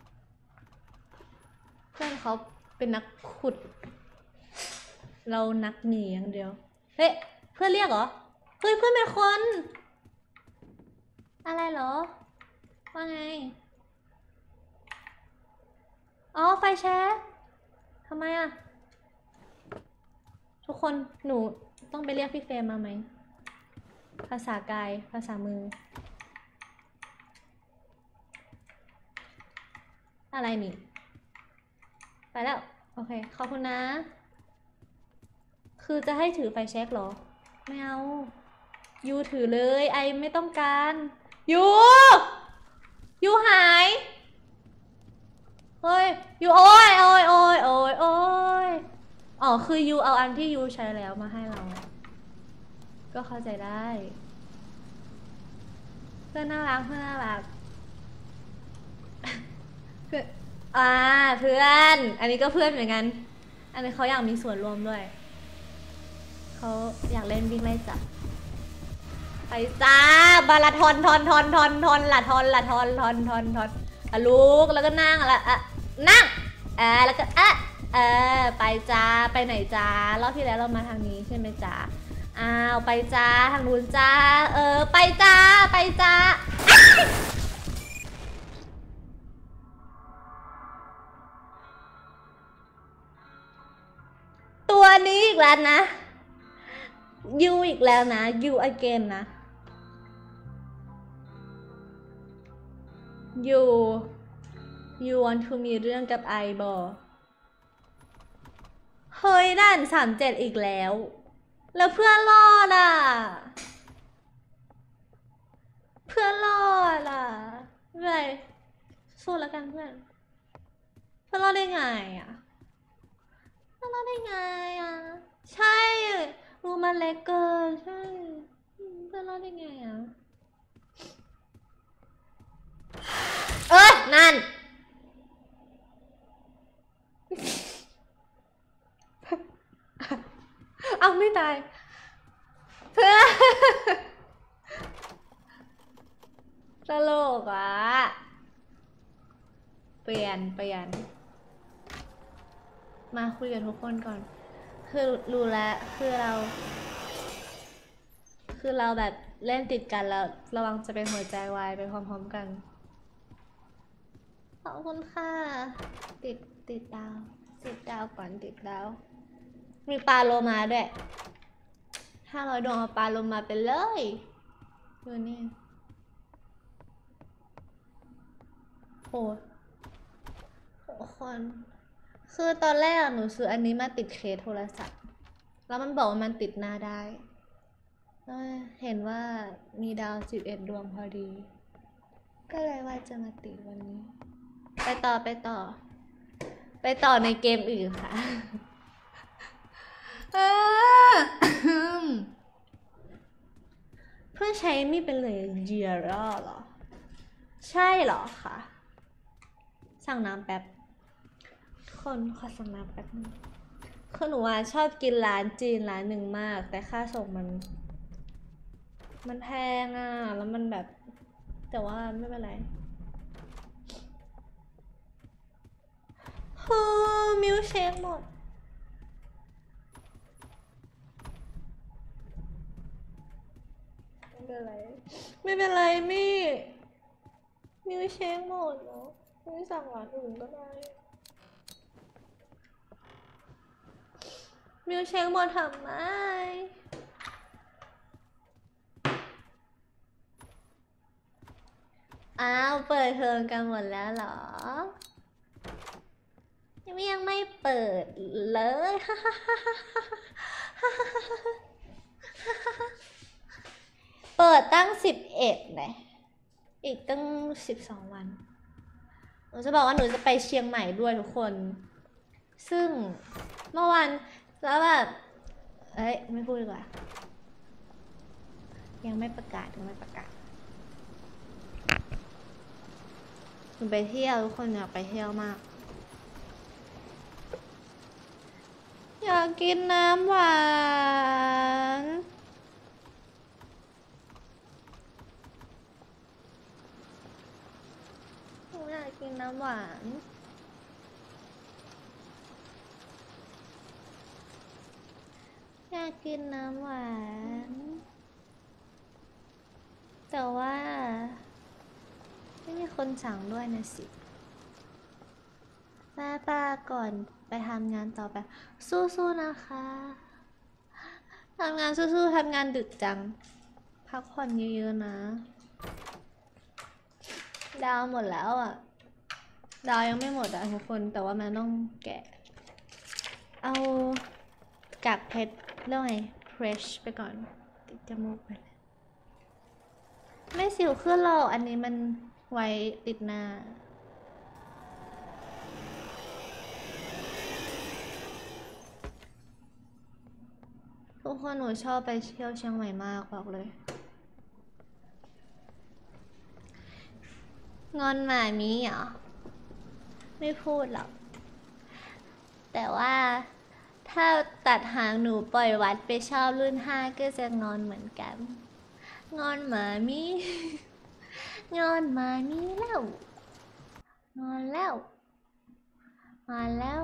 เพื่อนเขาเป็นนักขุดเรานักหนีอย่างเดียวเฮ้ยเพื่อนเรียกเหรอเฮ้ยเพื่อนเป็นคนอะไรเหรอว่าไงอ๋อไฟแช็กทำไมอะทุกคนหนูต้องไปเรียกพี่เฟรมมาไหมภาษากายภาษามืออะไรนี่ไปแล้วโอเคขอบคุณนะคือจะให้ถือไฟแช็กเหรอไม่เอายูถือเลยไอไม่ต้องการยูยูหายเฮ้ยยูโอ้ยโอ้ยโอ้ยโอ้ยโอ้ยอ๋อคือยูเอาอันที่ยูใช้แล้วมาให้เราก็เข้าใจได้เพื่อนน่ารักเพื่อนน่ารักเพื่อนอ่าเพื่อนอันนี้ก็เพื่อนเหมือนกันอันนี้เขาอยากมีส่วนร่วมด้วยเขาอยากเล่นวิ่งไล่จับไปจ้าบาลาทอนทอนทอนทอนทอนละทอนละทอนทอนทอนทอนอะลูกแล้วก็นั่งละอะนั่งเออแล้วก็อะเออไปจ้าไปไหนจ้ารอบที่แล้วเรามาทางนี้ใช่ไหมจ้าอ้าวไปจ้าทางนู้นจ้าเออไปจ้าไปจ้าตัวนี้อีกแล้วนะยูอีกแล้วนะยู again นะยูยู want to มีเรื่องกับไอบอเฮ้ยด่านสามเจ็ดอีกแล้วแล้วเพื่อนรอดอ่ะเพื่อนรอดอ่ะไม่เป็นไรสู้แล้วกันเพื่อนเพื่อนรอดได้ไงอ่ะเพื่อนรอดได้ไงอ่ะใช่รูมันเล็กเกินใช่เพื่อนรอดได้ไงอ่ะเอ้ยนั่นเอาไม่ตายเพื่อนตลกอ่ะเปลี่ยนเปลี่ยนมาคุยกับทุกคนก่อนคือรู้แล้วคือเราคือเราแบบเล่นติดกันแล้วระวังจะเป็นหัวใจวายไปพร้อมๆกันขอบคุณค่ะติดติดดาวติดดาวก่อนติดดาวมีปลาโลมาด้วยห้าร้อยดวงเอาปลาโลมาไปเลยดูนี่โหคนคือตอนแรกหนูซื้ออันนี้มาติดเคสโทรศัพท์แล้วมันบอกว่ามันติดหน้าได้เห็นว่ามีดาวสิบเอ็ดดวงพอดีก็เลยว่าจะมาติดวันนี้ไปต่อไปต่อไปต่อในเกมอื่นค่ะเพื่อใช้มีเป็นเลยเจียร่าเหรอใช่เหรอคะสั่งน้ำแป๊บคนขอสั่งน้ำแป๊บนึงคือหนูว่าชอบกินร้านจีนร้านหนึ่งมากแต่ค่าส่งมันมันแพงอ่ะแล้วมันแบบแต่ว่าไม่เป็นไรโอ้มิลเชคหมดไม่เป็นไรไม่เป็นไรมี่มิลเชคหมดเนาะไม่สั่งร้านอื่นก็ได้มิลเชคหมดทำไมอ้าวเปิดเทอมกันหมดแล้วเหรอยังไม่เปิดเลยเปิดตั้งสิบเอ็ดเลยอีกตั้งสิบสองวันหนูจะบอกว่าหนูจะไปเชียงใหม่ด้วยทุกคนซึ่งเมื่อวานแล้วแบบเอ้ยไม่พูดดีกว่ายังไม่ประกาศยังไม่ประกาศหนูไปเที่ยวทุกคนอยากไปเที่ยวมากอยากกินน้ำหวานหนูอยากกินน้ำหวานอยากกินน้ำหวานแต่ว่าไม่มีคนสั่งด้วยนะสิแม่ป้าก่อนไปทำงานต่อไปสู้ๆนะคะทำงานสู้ๆทำงานดึกจังพักผ่อนเยอะๆนะดาวหมดแล้วอ่ะดาวยังไม่หมดอ่ะทุกคนแต่ว่ามันต้องแกะเอากากเพชรเรื่องไง fresh ไปก่อนติดจมูกไปเลยไม่สิวขึ้นหรอกอันนี้มันไว้ติดหน้าทุกคนหนูชอบไปเที่ยวเชียงใหม่มากบอกเลยงอนหมามีเหรอไม่พูดหรอกแต่ว่าถ้าตัดหางหนูปล่อยวัดไปชอบรุ่นห้าก็จะงอนเหมือนกันงอนหมามีงอนหมามีแล้วงอนแล้วมาแล้ว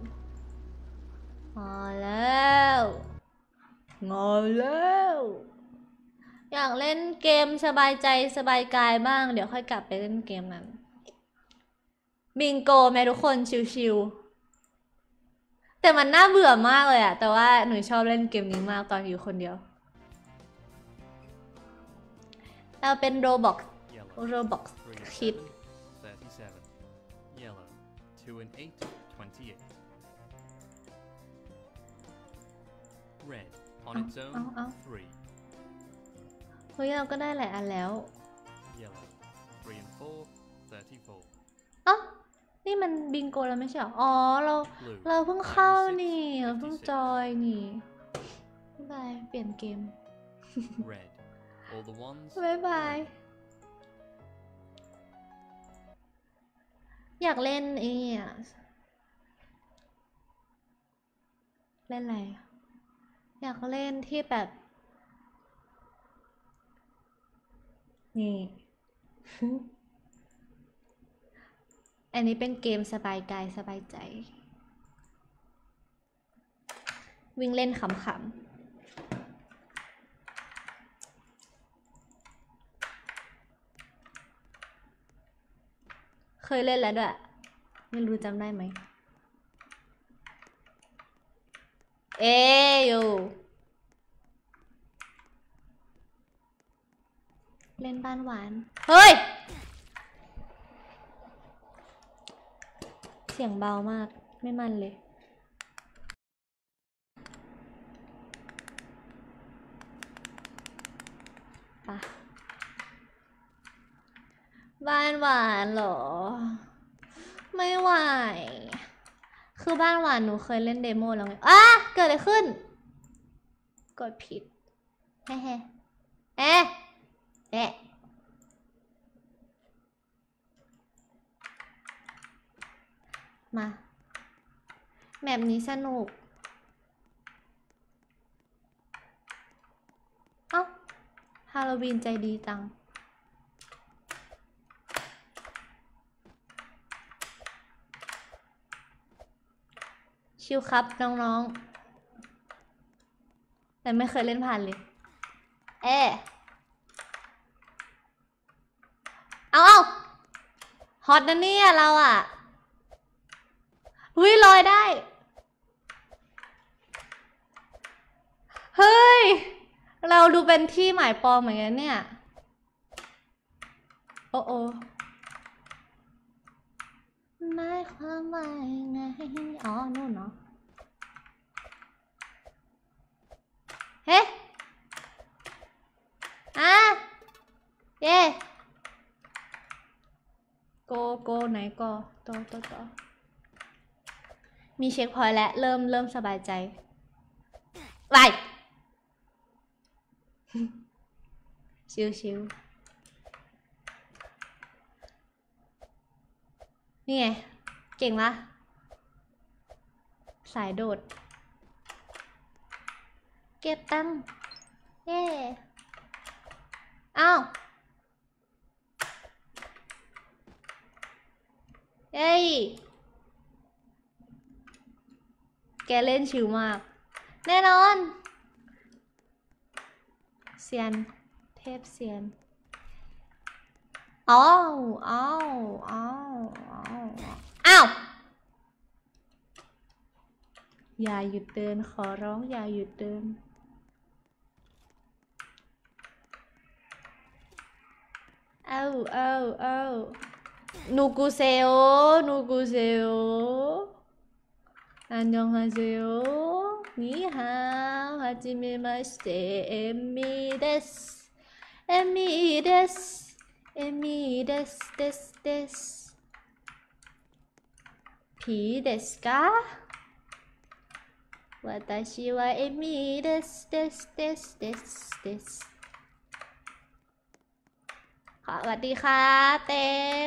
มาแล้วงอนแล้วอยากเล่นเกมสบายใจสบายกายบ้างเดี๋ยวค่อยกลับไปเล่นเกมนั้นบิงโกไหมทุกคนชิวๆแต่มันน่าเบื่อมากเลยอะแต่ว่าหนูชอบเล่นเกมนี้มากตอนอยู่คนเดียวเราเป็นโรบ็อกโรบ็อกคิด
Red on its own three.
เฮ้ยเราก็ได้หลายอันแล้ว
Yellow three and four thirty-four.
อ๋อนี่มันบิงโกแล้วไม่ใช่หรออ๋อเราเราเพิ่งเข้านี่เราเพิ่งจอยนี่บ๊ายบายเปลี่ยนเกม
Red all the ones.
บ๊ายบายอยากเล่นไอ้เนี่ยเล่นอะไรอยากเล่นที่แบบนี่ อันนี้เป็นเกมสบายกายสบายใจวิ่งเล่นขำๆเคยเล่นแล้วด้วยไม่รู้จำได้ไหมเออยู่เล่นบ้านหวานเฮ้ยเสียงเบามากไม่มันเลยปะบ้านหวานเหรอไม่ไหวคือบ้านหวานหนูเคยเล่นเดโมแล้วไงอ่ะเกิดอะไรขึ้นกดผิดเฮ้เฮ้เอ๊ะเอ๊ะมาแมปนี้สนุกเอ้าฮาโลวีนใจดีจังชิวครับน้องๆแต่ไม่เคยเล่นผ่านเลยเอ๊ะเอาเอาฮอตนะเนี่ยเราอ่ะหุ้ยลอยได้เฮ้ยเราดูเป็นที่หมายปองเหมือนกันเนี่ยโอ้โอ้หมายความว่าไงอ๋อนู่นเนาะเฮ้อ่ะเย่โกโกไหนก็ต่อต่อต่อมีเช็คพอยต์แล้วเริ่มเริ่มสบายใจไปชิวชิวนี่ไงเก่งละสายโดดเก็บตังค์เย่อ้าวเอ้ยแกเล่นชิวมากแน่นอนเซียนเทพเซียนอ๋ออ้าวอ้าวอ้าวอ้าวอ้าวอย่าหยุดเดินขอร้องอย่าหยุดเดินเอ้าเอ้าเอ้านูกุเซโอนูกุเซโออันยองฮาเซโอนี่ฮาวฮาจิเมมาสเตเอมมี่เดสเอมมี่เดสเอมมี่เดสเดสเดสผีเดสกะ私はエミですですですですですสวัสดีค่ะเต็ง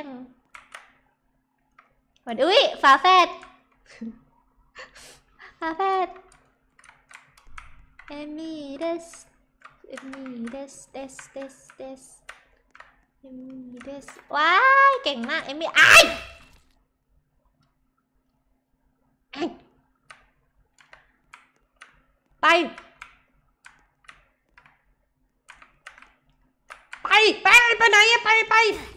สวัสดีอุ้ยฝาแฝดฝาแฝดเอมี่เดสเอมี่เดสเดสเดสเดสเอมี่เดสว้ายเก่งมากเอมี่ไอไปไปไปไปไหนไปไป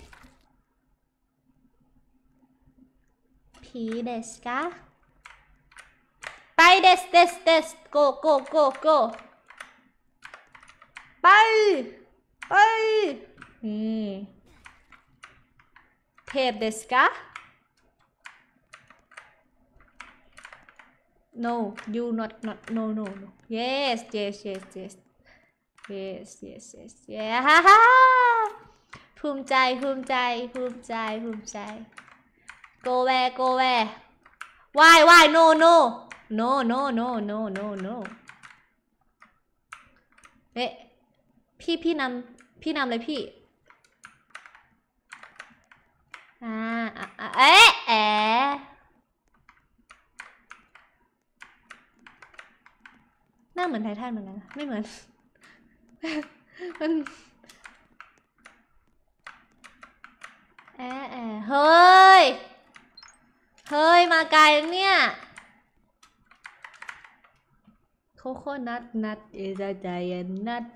ผีเดสกะไปเดสเดสเดส go go go go ไปไปนี่เทพเดสกะ no you not not no no no yes yes yes yes yes yes yes yeah ฮ่าฮ่าภูมิใจภูมิใจภูมิใจภูมิใจ go where go where why why no no no no no no no no เอ๊ะพี่พี่นำพี่นำเลยพี่อ่าอ่ะเอ๊ะแอะหน้าเหมือนไททันเหมือนกันนะไม่เหมือนมันแอะแอะเฮ้ยเฮ้ยมาไกลเนี่ยโคโค่นัทนัทเอซาใจนัท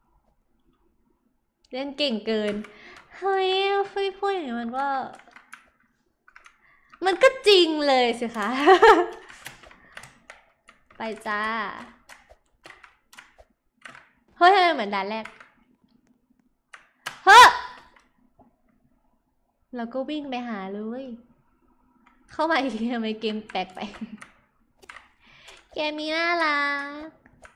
เล่นเก่งเกินเฮ้ยพูดพูดอย่างนี้มันก็มันก็จริงเลยสิคะไปจ้าเฮ้ยเหมือนด่านแรกเฮ้ยแล้วก็วิ่งไปหาเลยเข้ามาอีกทีทำไมเกมแปลกไปเกมมีน่ารัก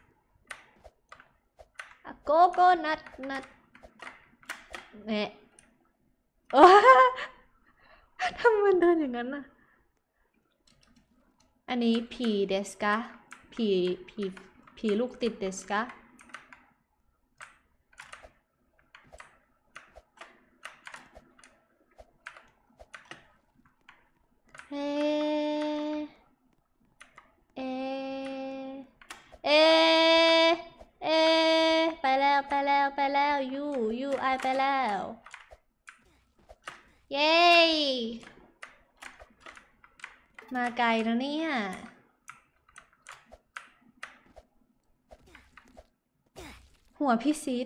โกโก้นัทนัทเนี่ยทำไมมันเดินอย่างนั้นน่ะอันนี้ผีเดสกะผีผีผีลูกติดเดสกะเอเอเอเอไปแล้วไปแล้วไปแล้วยูยูไอไปแล้วเย้มาไกลแล้วเนี่ยหัวพี่ซีด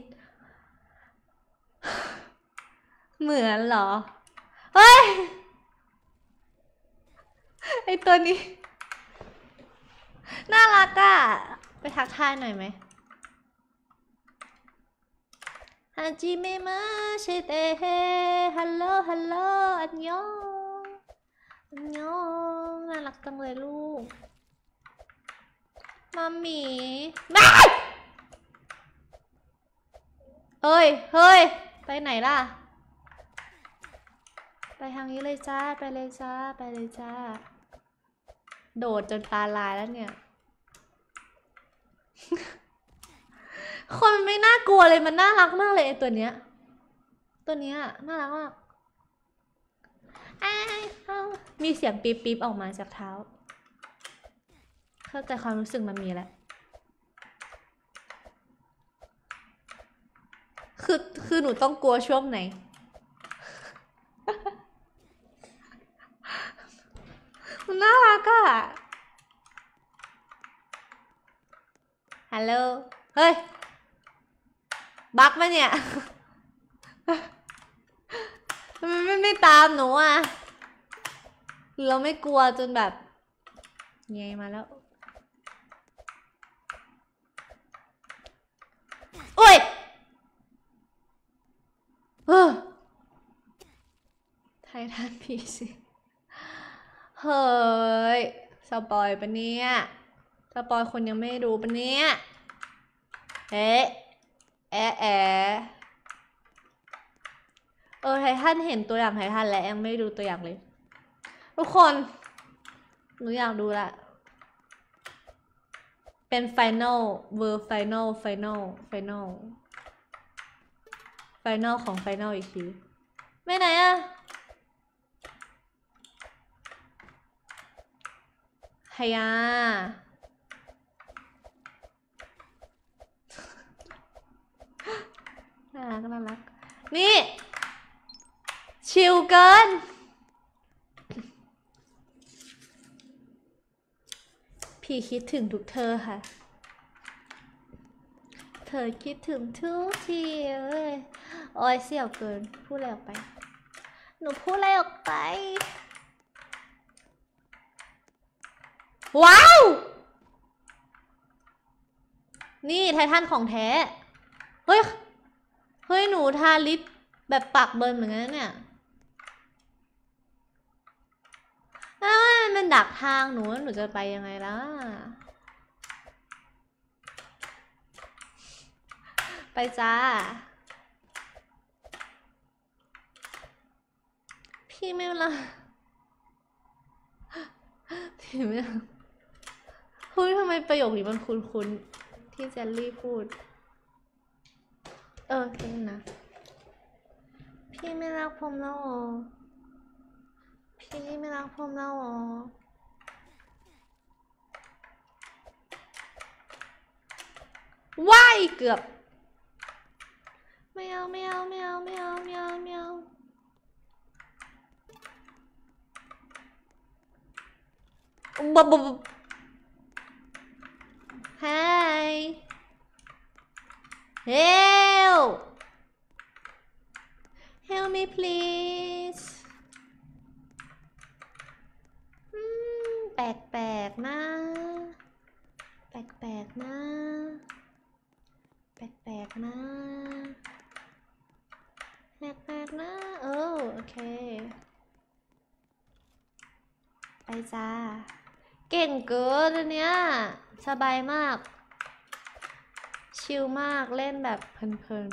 เหมือนเหรอเฮ้ยไอตัวนี้น่ารักอ่ะไปทักทายหน่อยไหมฮาจิเมะมะเชเตเฮฮัลโหลฮัลโหลอันยองอันยองน่ารักจังเลยลูกมัมมี่มาเฮ้ยเฮ้ยไปไหนล่ะไปทางนี้เลยจ้าไปเลยจ้าไปเลยจ้าโดดจนตาลายแล้วเนี่ยคนมันไม่น่ากลัวเลยมันน่ารักมากเลยไอตัวเนี้ยตัวเนี้ยน่ารักมากมีเสียงปี๊บปี๊บออกมาจากเท้าเข้าใจความรู้สึกมันมีแล้วคือคือหนูต้องกลัวช่วงไหนมันน่ารักอะฮัลโหลเฮ้ยบั๊กไหมเนี่ยมันไม่ไม่ตามหนูอ่ะหรือเราไม่กลัวจนแบบไงมาแล้วโอ้ยเฮ้อไททันพีซีเฮ้ยสปอยปะเนี่ยสปอยคนยังไม่ดูปะเนี่ยเอ๊ะแอะแอะเออไททันเห็นตัวอย่างไททันแล้วยังไม่ดูตัวอย่างเลยทุกคนหนูอยากดูละเป็นไฟนอลเวอร์ไฟนอลไฟนอลไฟนอลไฟนอลของไฟนอลอีกทีไม่ไหนอะฮายาน่ารักน่ารักนี่ชิลเกินพี่คิดถึงทุกเธอค่ะเธอคิดถึงทุกทีเลยโอ้ยเสี่ยวเกินพูดอะไรออกไปหนูพูดอะไรออกไปว้าวนี่ไททันของแท้เฮ้ยเฮ้ยหนูทาลิปแบบปากเบิร์นเหมือนกันเนี่ยอ้าวมันเป็นดักทางหนูหนูจะไปยังไงล่ะไปจ้าพี่ไม่ละพี่ไม่ละเฮ้ยทำไมประโยคนี้มันคุ้นๆที่เจลลี่พูดเออจริงนะพี่ไม่รักผมแล้วอ๋อพี่ไม่รักผมแล้วอ๋อว้ายเกือบไม่เอาไม่เอาไม่เอาไม่เอาไม่เอาไม่เอาบบบบ Hi Help Help me please อืมแปลกๆนะแปลกๆนะแปลกๆนะแปลกๆนะเออโอเคไปจ้าเก่งเกินอันเนี้ยสบายมากชิลมากเล่นแบบเพลิน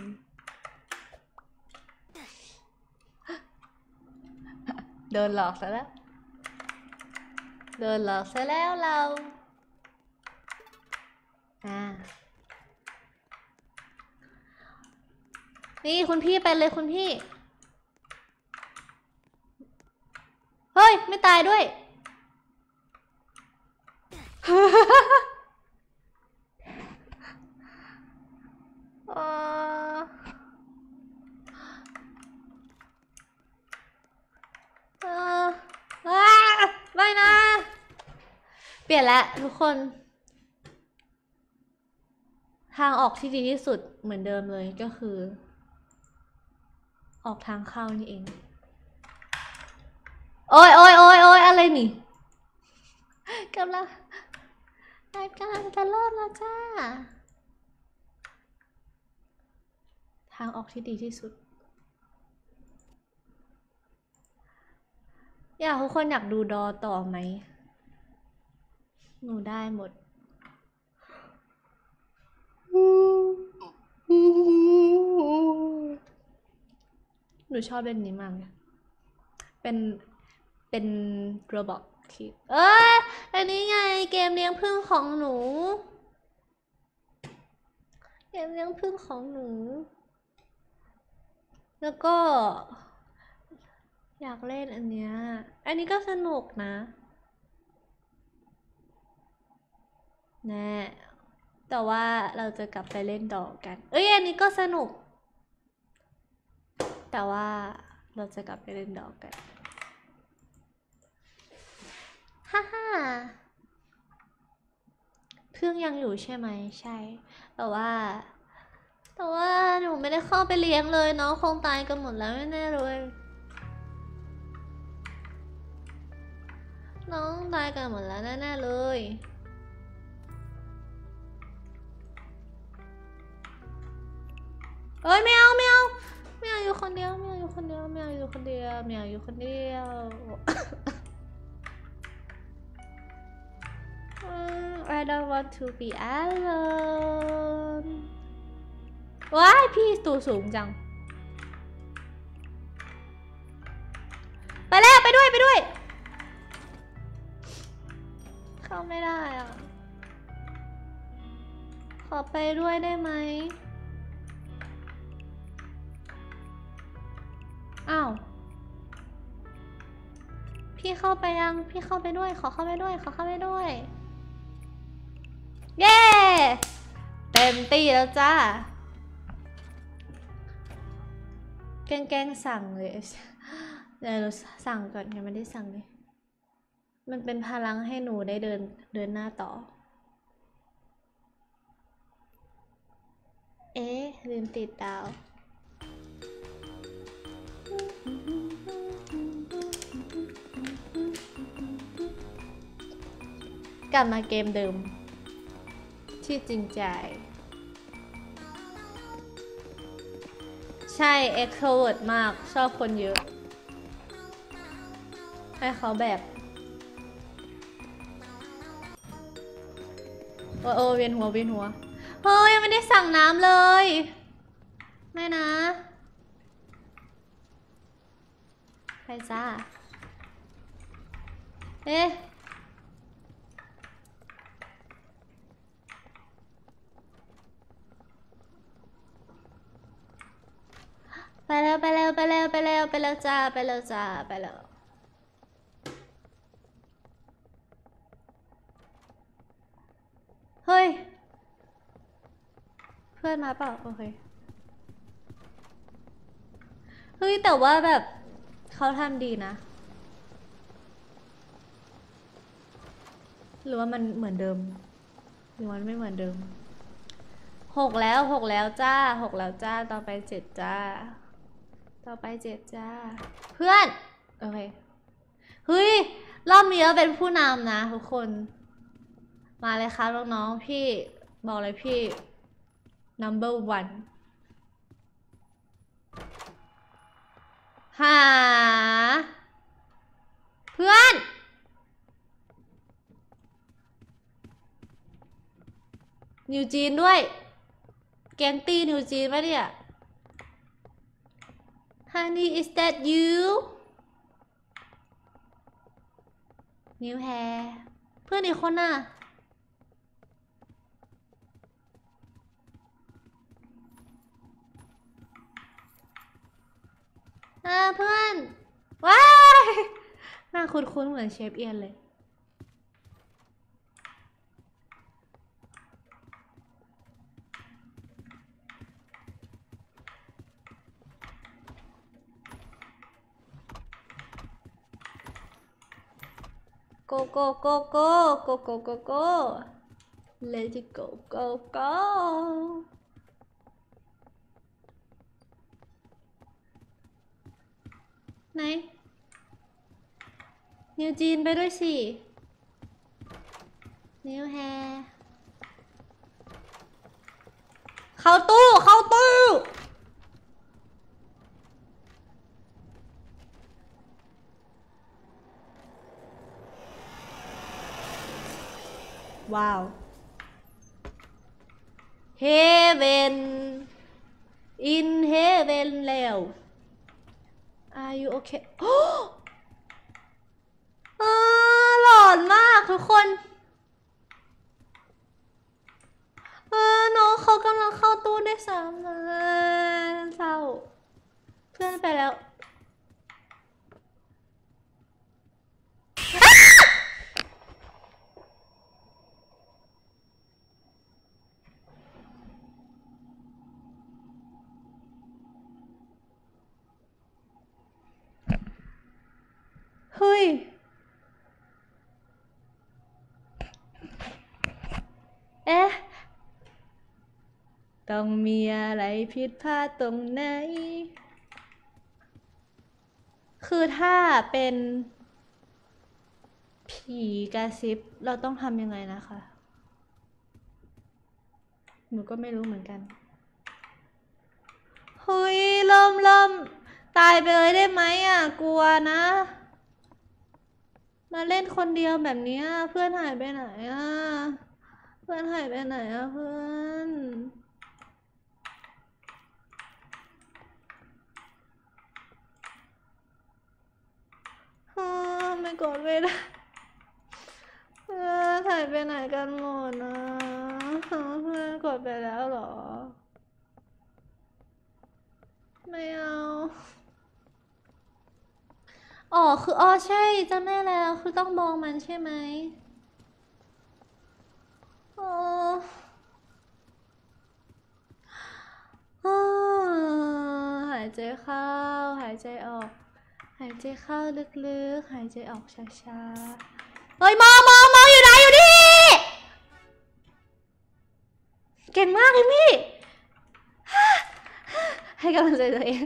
ๆโดนหลอกซะแล้วโดนหลอกซะแล้วเราอ่านี่คุณพี่ไปเลยคุณพี่เฮ้ยไม่ตายด้วยเออเออไม่นะเปลี่ยนแล้วทุกคนทางออกที่ดีที่สุดเหมือนเดิมเลยก็คือออกทางเข้านี่เองโอ้ยโอ้ยโอ้ยโอ้ยอะไรนี่กำลังรายการจะเริ่มแล้วจ้าทางออกที่ดีที่สุดอยากทุกคนอยากดูดอต่อไหมหนูได้หมดหนูชอบเล่นนี้มากเลยเป็นเป็นโรบอทที่เอ้ยอันนี้ไงเกมเลี้ยงผึ้งของหนูเกมเลี้ยงผึ้งของหนูแล้วก็อยากเล่นอันเนี้ยอันนี้ก็สนุกนะแน่แต่ว่าเราจะกลับไปเล่นดอกกันเอ้ยอันนี้ก็สนุกแต่ว่าเราจะกลับไปเล่นดอกกันฮ่าฮ่าเพิ่งยังอยู่ใช่ไหมใช่แต่ว่าแต่ว่าหนูไม่ได้เข้าไปเลี้ยงเลยเนาะคงตายกันหมดแล้วแน่ๆเลยน้องตายกันหมดแล้วแน่ๆเลย เอ้ยไม่เอาไม่เอาไม่เอาอยู่คนเดียวไม่เอาอยู่คนเดียวไม่เอาอยู่คนเดียวไม่เอาอยู่คนเดียว I don't want to be alone ว้ายพี่ตัวสูงจังไปแล้วไปด้วยไปด้วยเข้าไม่ได้อ่ะขอไปด้วยได้ไหมอ้าวพี่เข้าไปยังพี่เข้าไปด้วยขอเข้าไปด้วยขอเข้าไปด้วยเย้เต็มตีแล้วจ้าแกล้งๆสั่งเลยเดี๋ยวเราสั่งก่อนยังไม่ได้สั่งเลยมันเป็นพลังให้หนูได้เดินเดินหน้าต่อเอ๊ะลืมติดดาวกลับมาเกมเดิมที่จริงใจใช่ extrovert มากชอบคนเยอะให้เขาแบบโอ้โอเวียนหัวเวียนหัวเฮ้ยยังไม่ได้สั่งน้ำเลยไม่นะไปจ้าเอ๊ะไปแล้วไปแล้วไปแล้วไปแล้วไปแล้วจ้าไปแล้วจ้าไปแล้วเฮ้ยเพื่อนมาเปล่าโอเคเฮ้ยแต่ว่าแบบเขาทำดีนะหรือว่ามันเหมือนเดิมหรือมันไม่เหมือนเดิมหกแล้วหกแล้วจ้าหกแล้วจ้าต่อไปเจ็ดจ้าต่อไปเจ็ดจ้าเพื่อนโอเคเฮ้ยรอบนี้เราเป็นผู้นำนะทุกคนมาเลยค่ะน้องๆพี่บอกเลยพี่ number one หาเพื่อนนิวจีนด้วยแกงตี้นิวจีนปะเนี่ย Honey is that you นิวแฮร์เพื่อนอีกคนน่ะอ่าเพื่อนว้ายหน้าคุ้นๆเหมือนเชฟเอียนเลยโกโกโกโกโกโกโกโก Let it go go go ไหนนิวจีนไปด้วยสินิวแฮร์เข้าตู้เข้าตู้ว้าวเฮเวนอินเฮเวนแล้ว Are you okay โอ้เออหลอนมากทุกคนเออน้องเขากำลังเข้าตู้ได้สามนะเศร้าเพื่อนไปแล้วเฮ้ยเอ๊ะต้องมีอะไรผิดพลาดตรงไหนคือถ้าเป็นผีกระซิบเราต้องทำยังไงนะคะ หนูก็ไม่รู้เหมือนกันเฮ้ยเริ่มเริ่มตายไปเลยได้ไหมอ่ะกลัวนะ มาเล่นคนเดียวแบบนี้เพื่อนหายไปไหนอ่ะเพื่อนหายไปไหนอ่ะเพื่อนไม่กดไม่ได้เพื่อนหายไปไหนกันหมดนะเพื่อนกดไปแล้วเหรอไม่เอาอ๋อคืออ๋อใช่จำได้แล้วคือต้องมองมันใช่ไหมอ๋อหายใจเข้าหายใจออกหายใจเข้าลึกๆหายใจออกช้าๆเฮ้ยมองมองมองอยู่ไหนอยู่ดิเก่งมากเลยพี่ให้กำลังใจตัวเอง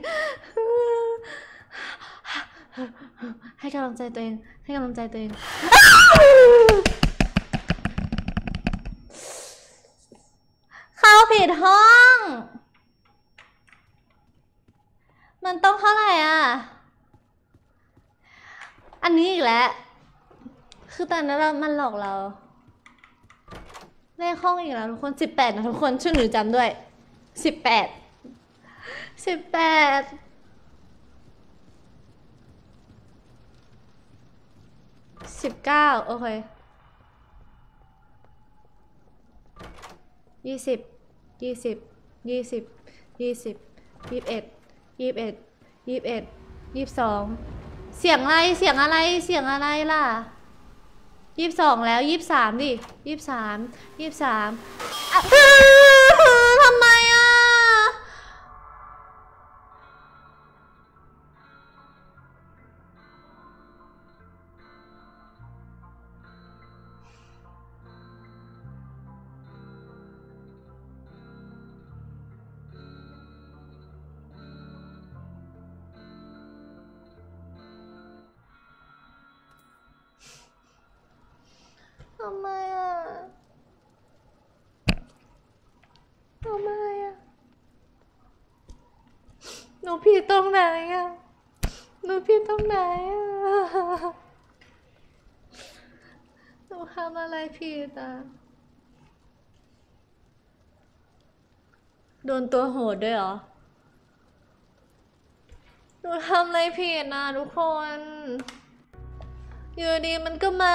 ให้กำลังใจตัวเองให้กำลังใจตัวเองเข้าผิดห้องมันต้องเท่าไหร่อ่ะอันนี้อีกแล้วคือตอนนั้นเรามันหลอกเราเลขห้องอีกแล้วทุกคนสิบแปดนะทุกคนช่วยหนูจำด้วยสิบแปดสิบแปดสิบเก้าโอเคยี่สิบยี่สิบยี่สิบยี่สิบยี่สิบเอ็ดยี่สิบเอ็ดยี่สิบเอ็ดยี่สิบสองเสียงอะไรเสียงอะไรเสียงอะไรล่ะยี่สิบสองแล้วยี่สิบสามดิยี่สิบสามยี่สิบสามทำไมอ่ะทำไมอ่ะทำไมอ่ะหนูผิดตรงไหนอ่ะหนูผิดตรงไหนอ่ะหนูทำอะไรผิดอ่ะโดนตัวโหดด้วยเหรอหนูทำอะไรผิดนะทุกคนอยู่ดีมันก็มา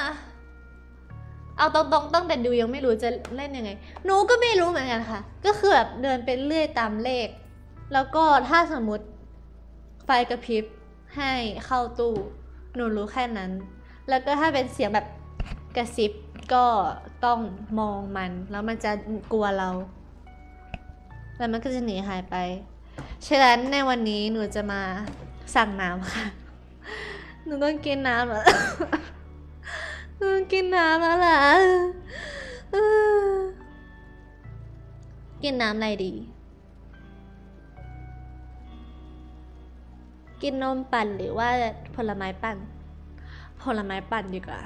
เอาตรงๆตั้งแต่ดูยังไม่รู้จะเล่นยังไงหนูก็ไม่รู้เหมือนกันค่ะก็คือแบบเดินไปเรื่อยตามเลขแล้วก็ถ้าสมมติไฟกระพริบให้เข้าตู้หนูรู้แค่นั้นแล้วก็ถ้าเป็นเสียงแบบกระซิบก็ต้องมองมันแล้วมันจะกลัวเราแล้วมันก็จะหนีหายไปฉะนั้นในวันนี้หนูจะมาสั่งน้ำค่ะหนูต้องกินน้ำแล้วหนูต้องกินน้ำแล้วล่ะกินน้ำอะไรดีกินนมปั่นหรือว่าผลไม้ปั่นผลไม้ปั่นดีกว่า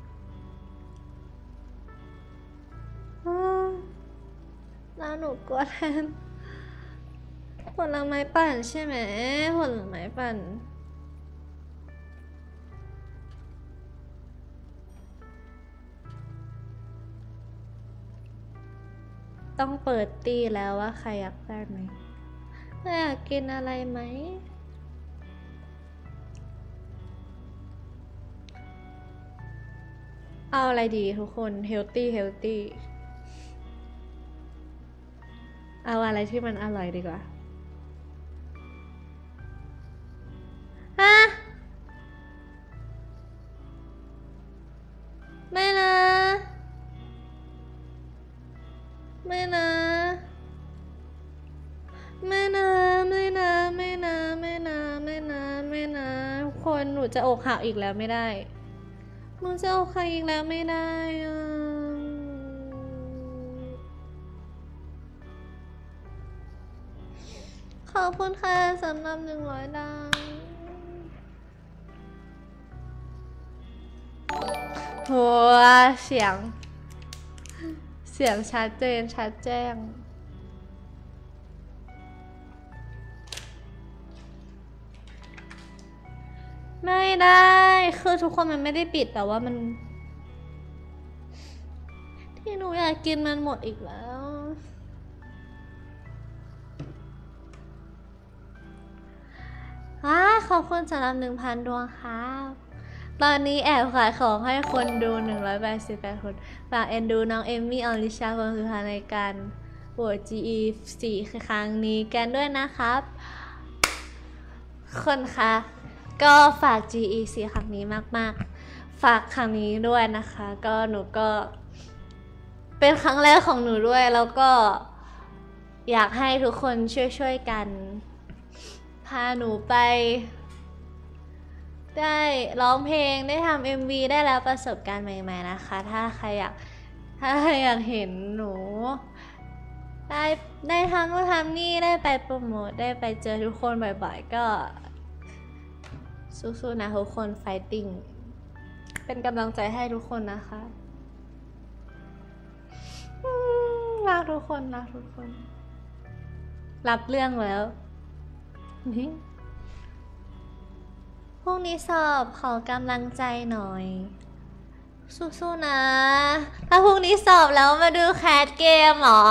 แล้วหนูกลัวแทนผลไม้ปั่นใช่ไหมผลไม้ปั่นต้องเปิดตีแล้วว่าใครอยากได้ไหมอยากกินอะไรไหมเอาอะไรดีทุกคนเฮลตี้เฮลตี้เอาอะไรที่มันอร่อยดีกว่าฮะไม่นะไม่นะไม่นะไม่นะไม่นะไม่นะไม่นะไม่นะทุกคนหนูจะอกหักอีกแล้วไม่ได้หนูจะอกหักอีกแล้วไม่ได้อ่ะขอบคุณค่ะสำหรับหนึ่งร้อยดาวหัวเสียงเสียงชัดเจนชัดแจ้งไม่ได้คือทุกคนมันไม่ได้ปิดแต่ว่ามันที่หนูอยากกินมันหมดอีกแล้วว้าขอบคุณสำหรับหนึ่งพันดวงค่ะตอนนี้แอบขายของให้คนดูหนึ่งร้อยแปดสิบแปดคนฝากเอ็นดูน้องเอมมี่อลิชาคนสุดท้ายในการโหวต จี อี สี่ครั้งนี้กันด้วยนะครับคนคะก็ฝาก จี อี สี่ ครั้งนี้มากๆฝากครั้งนี้ด้วยนะคะก็หนูก็เป็นครั้งแรกของหนูด้วยแล้วก็อยากให้ทุกคนช่วยๆกันพาหนูไปได้ร้องเพลงได้ทำ เอ็ม วี ได้แล้วประสบการณ์ใหม่ๆนะคะถ้าใครอยากถ้าใครอยากเห็นหนูได้ได้ทำนู่นทำนี่ได้ไปโปรโมทได้ไปเจอทุกคนบ่อยๆก็สู้ๆนะทุกคนไฟติ้งเป็นกำลังใจให้ทุกคนนะคะรักทุกคนรักทุกคนรับเรื่องแล้วนี่พรุ่งนี้สอบขอกำลังใจหน่อยสู้ๆนะถ้าพรุ่งนี้สอบแล้วมาดูแคสเกมหรอ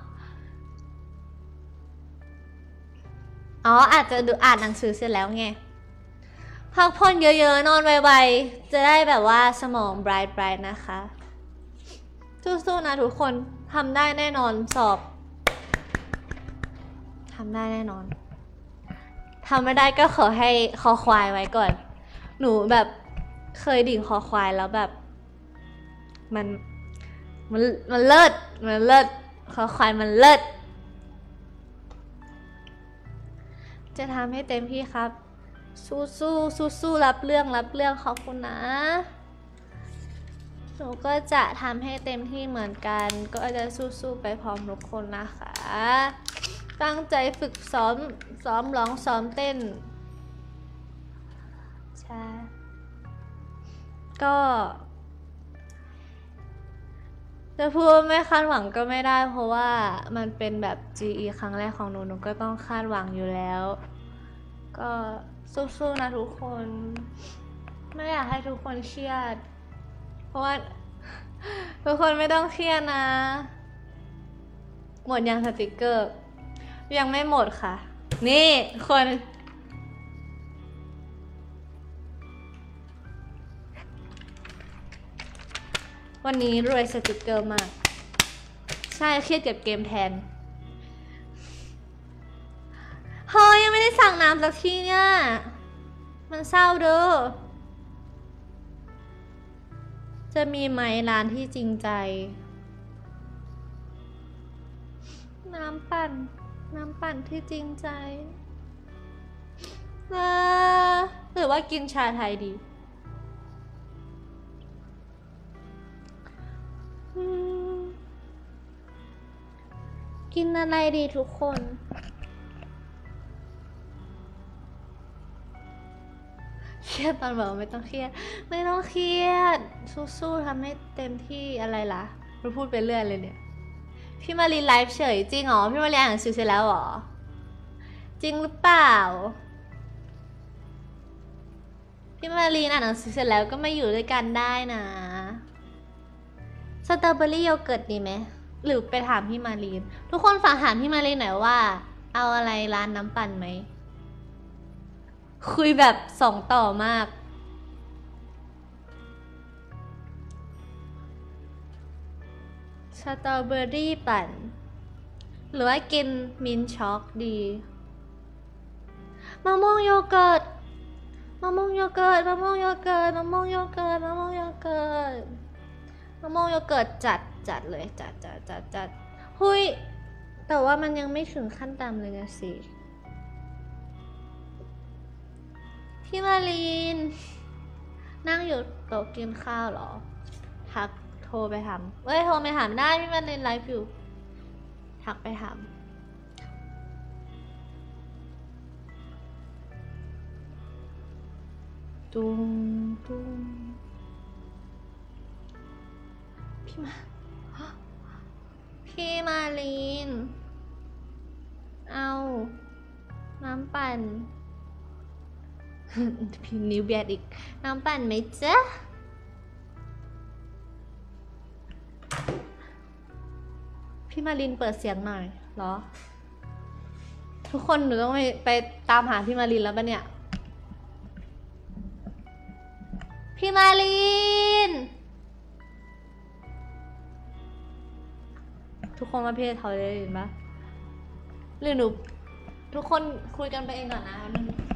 อ๋ออาจจะดูอ่านหนังสือเสร็จแล้วไงพักผ่อนเยอะๆนอนไวๆจะได้แบบว่าสมองไบรท์ไบรท์นะคะสู้ๆนะทุกคนทำได้แน่นอนสอบทำได้แน่นอนทำไม่ได้ก็ขอให้คอควายไว้ก่อนหนูแบบเคยดิ่งคอควายแล้วแบบมันมันมันเลิศมันเลิศคอควายมันเลิศจะทำให้เต็มที่ครับสู้สู้สู้สู้รับเรื่องรับเรื่องขอบคุณนะหนูก็จะทำให้เต็มที่เหมือนกันก็จะสู้ๆไปพร้อมทุกคนนะคะตั้งใจฝึกซ้อมซ้อมร้องซ้อมเต้นใช่ก็จะพูดไม่คาดหวังก็ไม่ได้เพราะว่ามันเป็นแบบ จี อี ครั้งแรกของหนูหนูก็ต้องคาดหวังอยู่แล้วก็สู้ๆนะทุกคนไม่อยากให้ทุกคนเครียดเพราะว่าทุกคนไม่ต้องเครียดนะหมดยังสติกเกอร์ยังไม่หมดค่ะนี่คนวันนี้รวยสติกเกอร์มากใช่เครียดเก็บเกมแทนเฮ้ยยังไม่ได้สั่งน้ำสักทีเนี่ยมันเศร้าเด้อจะมีไหมร้านที่จริงใจน้ำปั่นน้ำปั่นที่จริงใจหรือว่ากินชาไทยดีกินอะไรดีทุกคนเครียดตอนบอกไม่ต้องเครียดไม่ต้องเครียดสู้ๆทำให้เต็มที่อะไรล่ะเราพูดไปเรื่อยเลยเนี่ยพี่มารีไลฟ์เฉยจริงเหรอพี่มารีอ่านหนังสือเสร็จแล้วเหรอจริงหรือเปล่าพี่มารีอ่านหนังสือเสร็จแล้วก็มาอยู่ด้วยกันได้นะสตรอเบอรี่โยเกิร์ตดีไหมหรือไปถามพี่มารีนทุกคนฝากถามพี่มารีนหน่อยว่าเอาอะไรร้านน้ำปั่นไหมคุยแบบสองต่อมากสตรอเบอรี่ปั่นหรือว่ากินมินท์ช็อกดีมะม่วงโยเกิร์ตมะม่วงโยเกิร์ตมะม่วงโยเกิร์ตมะม่วงโยเกิร์ตมะม่วงโยเกิร์ตมะม่วงโยเกิร์ตจัดจัดเลยจัดจัดจัดจัดหุยแต่ว่ามันยังไม่ถึงขั้นตามเลยนะสิพี่มารีนนั่งอยู่โต๊ะกินข้าวเหรอทักโทรไปถามเอ้ยโทรไปถามได้พี่มารีนไลฟ์อยู่ทักไปถามตุ้มตุ้มพี่มาพี่มาลีนเอาน้ำปั่น พี่นิวเบียดอีกน้ำปั่นไหมจ๊ะพี่มาลินเปิดเสียงหน่อยเหรอทุกคนหนูต้องไปไปตามหาพี่มาลินแล้วปะเนี่ยพี่มาลินทุกคนมาพี่เขาได้ยินปะหรือหนูทุกคนคุยกันไปเองก่อนนะ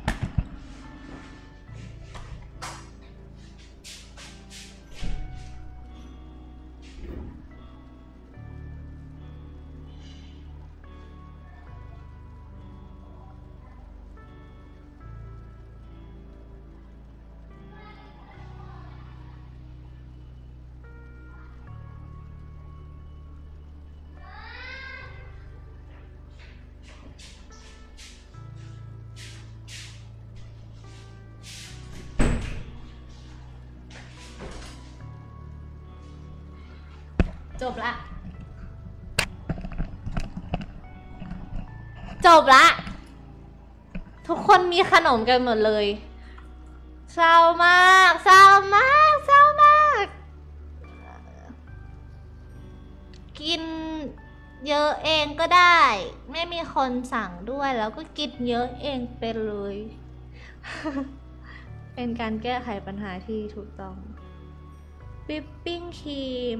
จบละจบละทุกคนมีขนมกันหมดเลยเศร้ามากเศร้ามากเศร้ามากกินเยอะเองก็ได้ไม่มีคนสั่งด้วยแล้วก็กินเยอะเองไปเลย เป็นการแก้ไขปัญหาที่ถูกต้องวิปปิ้งครีม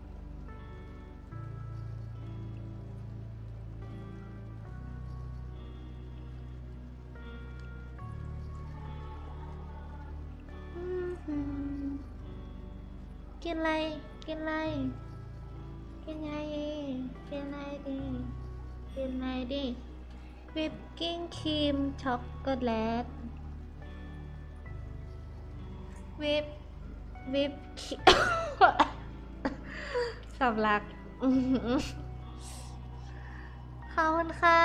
กินอะไรกินอะไรกินไงดีกินอะไรดีกินอะไรดีวิปกิ้งครีมช็อกโกแลตวิปวิปครีม สำลัก ขอบคุณค่ะ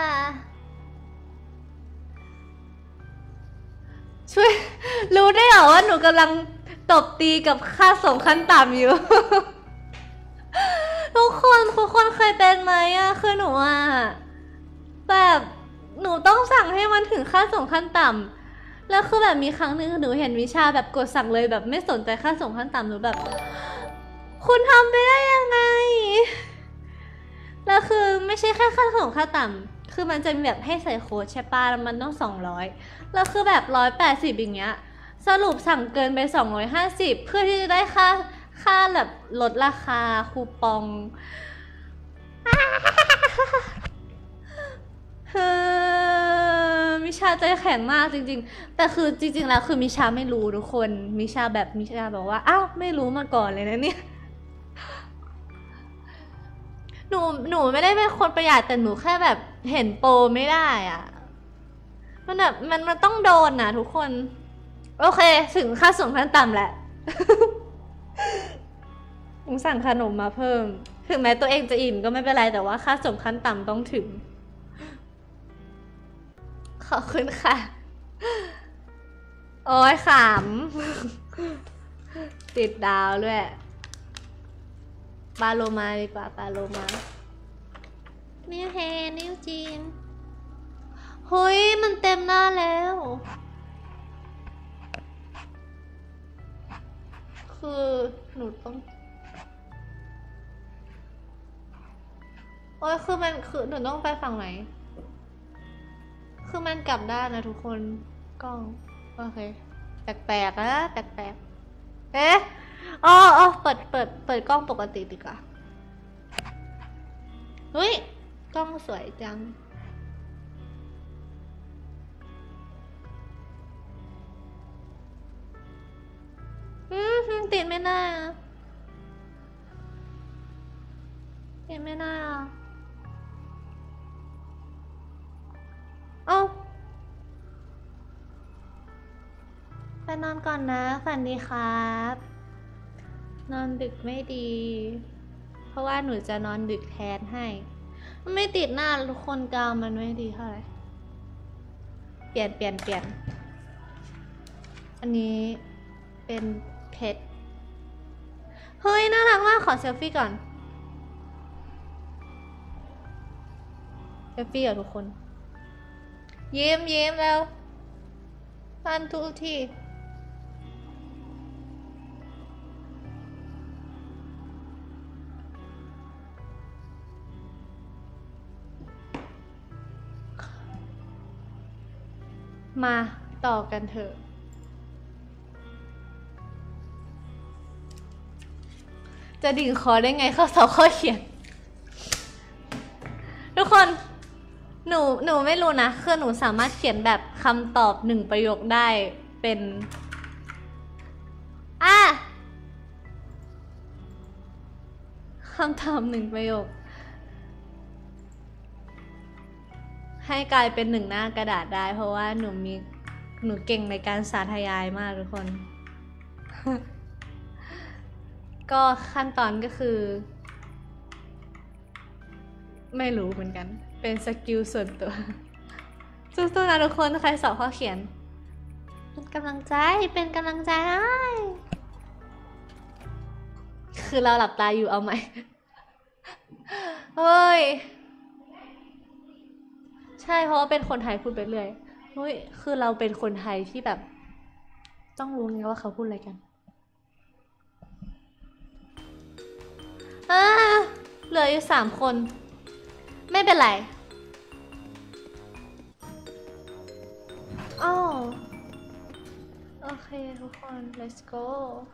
ช่วยรู้ได้เหรอว่าหนูกำลังตบตีกับค่าส่งขั้นต่ำอยู่ ทุกคนทุกคนเคยเป็นไหมอะคือหนูอะแบบหนูต้องสั่งให้มันถึงค่าส่งขั้นต่ำแล้วคือแบบมีครั้งหนึ่งหนูเห็นวิชาแบบกดสั่งเลยแบบไม่สนใจค่าส่งขั้นต่ำหนูแบบคุณทำไปได้ยังไงแล้วคือไม่ใช่แค่ค่าส่งขั้นต่ำคือมันจะมีแบบให้ใส่โค้ดใช่ป่ะแล้วมันต้องสองร้อยแล้วคือแบบร้อยแปดสิบอย่างเงี้ยสรุปสั่งเกินไปสองร้อยห้าสิบเพื่อที่จะได้ค่าค่าแบบลดราคาคูปองมิชาใจแข็งมากจริงๆแต่คือจริงๆแล้วคือมิชาไม่รู้ทุกคนมิชาแบบมิชาบอกว่าอ้าวไม่รู้มาก่อนเลยนะเนี่ยหนูหนูไม่ได้เป็นคนประหยัดแต่หนูแค่แบบเห็นโปรไม่ได้อ่ะมันแบบมันมันต้องโดนนะทุกคนโอเคถึงค่าส่งขั้นต่ำแหละผมสั่งขนมมาเพิ่มถึงแม้ตัวเองจะอิ่มก็ไม่เป็นไรแต่ว่าค่าส่งขั้นต่ำต้องถึงขอบคุณค่ะโอ้ยขำติดดาวด้วยปาโลมาดีกว่าปาโลมานิวเฮนิวจีนเฮ้ยมันเต็มหน้าแล้วคือหนูต้องโอ้ยคือมันคือหนูต้องไปฝั่งไหนคือมันกลับด้านนะทุกคนกล้องโอเคแปลกๆนะแปลกๆเอ๊ะอ๋ออ๋อเปิดเปิดเปิดกล้องปกติดีกว่าเฮ้ยกล้องสวยจังอืมติดไม่ได้ติดไม่ได้อ่ะเอ้าไปนอนก่อนนะฝันดีครับนอนดึกไม่ดีเพราะว่าหนูจะนอนดึกแทนให้ไม่ติดหน้าทุกคนกาวมันไม่ดีเท่าไหร่เปลี่ยนเปลี่ยนเปลี่ยนอันนี้เป็นเพชรเฮ้ยน่ารักมากขอเซลฟี่ก่อนเซลฟี่อ่ะทุกคนยิ้มยิ้มแล้วฟันทุกทีมาต่อกันเถอะจะดิ่งคอได้ไงข้อสอบข้อเขียนทุกคนหนูหนูไม่รู้นะคือหนูสามารถเขียนแบบคำตอบหนึ่งประโยคได้เป็นอ่ะคำตอบหนึ่งประโยคให้กลายเป็นหนึ่งหน้ากระดาษได้เพราะว่าหนูมีหนูเก่งในการสาธยายมากทุกคน ก็ขั้นตอนก็คือไม่รู้เหมือนกันเป็นสกิลส่วนตัว สู้ๆนะทุกคนใครสอบข้อเขียนเป็นกำลังใจเป็นกำลังใจให้คือเราหลับตาอยู่เอาไหม เฮ้ยใช่เพราะว่าเป็นคนไทยพูดไปเรื่อยเฮ้ยคือเราเป็นคนไทยที่แบบต้องรู้ไงว่าเขาพูดอะไรกันอ่าเหลืออยู่สามคนไม่เป็นไรอ้าวโอเคทุกคน let's go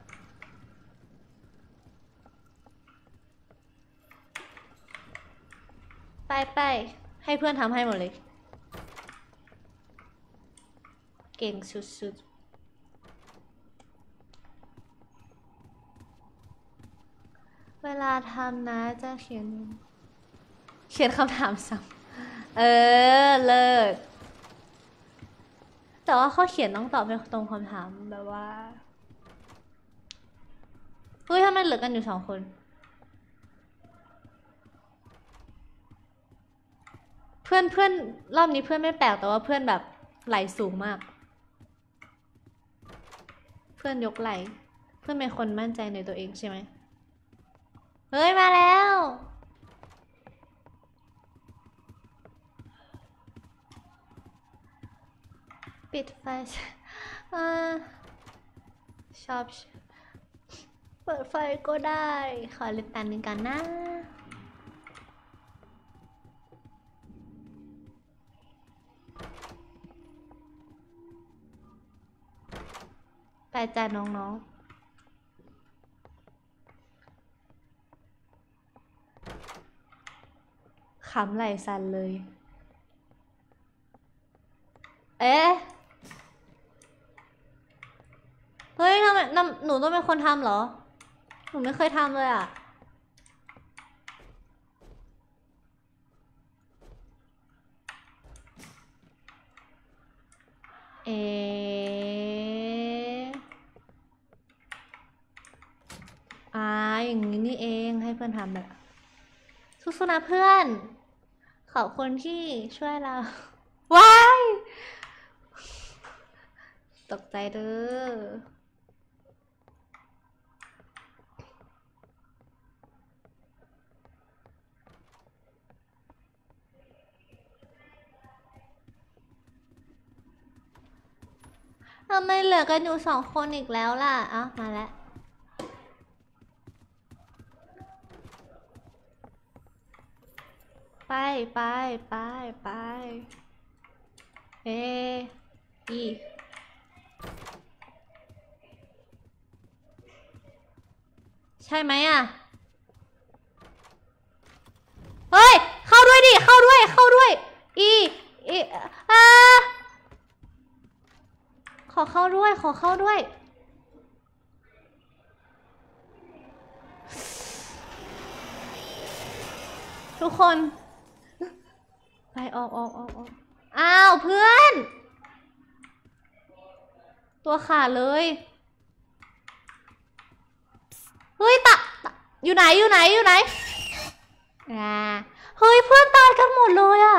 ไปไปให้เพื่อนทำให้หมดเลยเก่งสุดๆเวลาทำนะจะเขียนเขียนคำถามซ้ำเออเลิศแต่ว่าข้อเขียนต้องตอบให้ตรงคำถามแบบว่าเฮ้ยทำไมเหลือกันอยู่สองคนเพื่อนเพื่อนรอบนี้เพื่อนไม่แปลกแต่ว่าเพื่อนแบบไหลสูงมากเพื่อนยกไหลเพื่อนเป็นคนมั่นใจในตัวเองใช่ไหมเฮ้ยมาแล้วปิดไฟอ่าชอบเปิดไฟก็ได้ขอเล่นแป๊บนึงกันนะไปจ้าน้องๆขำไหลสั่นเลยเอ๊ะเฮ้ยทำไมหนูต้องเป็นคนทำเหรอหนูไม่เคยทำเลยอ่ะเอ๊ะอ่าอย่างนี้นี่เองให้เพื่อนทำแบบสู้ๆนะเพื่อนขอบคุณที่ช่วยเราว้ายตกใจเด้อทำไมเหลือกันอยู่สองคนอีกแล้วล่ะอ้าวมาแล้วไปไปไปไปเออีใช่ไหมอ่ะเฮ้ยเข้าด้วยดิเข้าด้วยเข้าด้วยอีอีอ่าขอเข้าด้วยขอเข้าด้วยทุกคนไปออกออกออกออกอ้าวเพื่อนตัวขาดเลยเฮ้ยตะอยู่ไหนอยู่ไหนอยู่ไหนอ่าเฮ้ยเพื่อนตายกันหมดเลยอ่ะ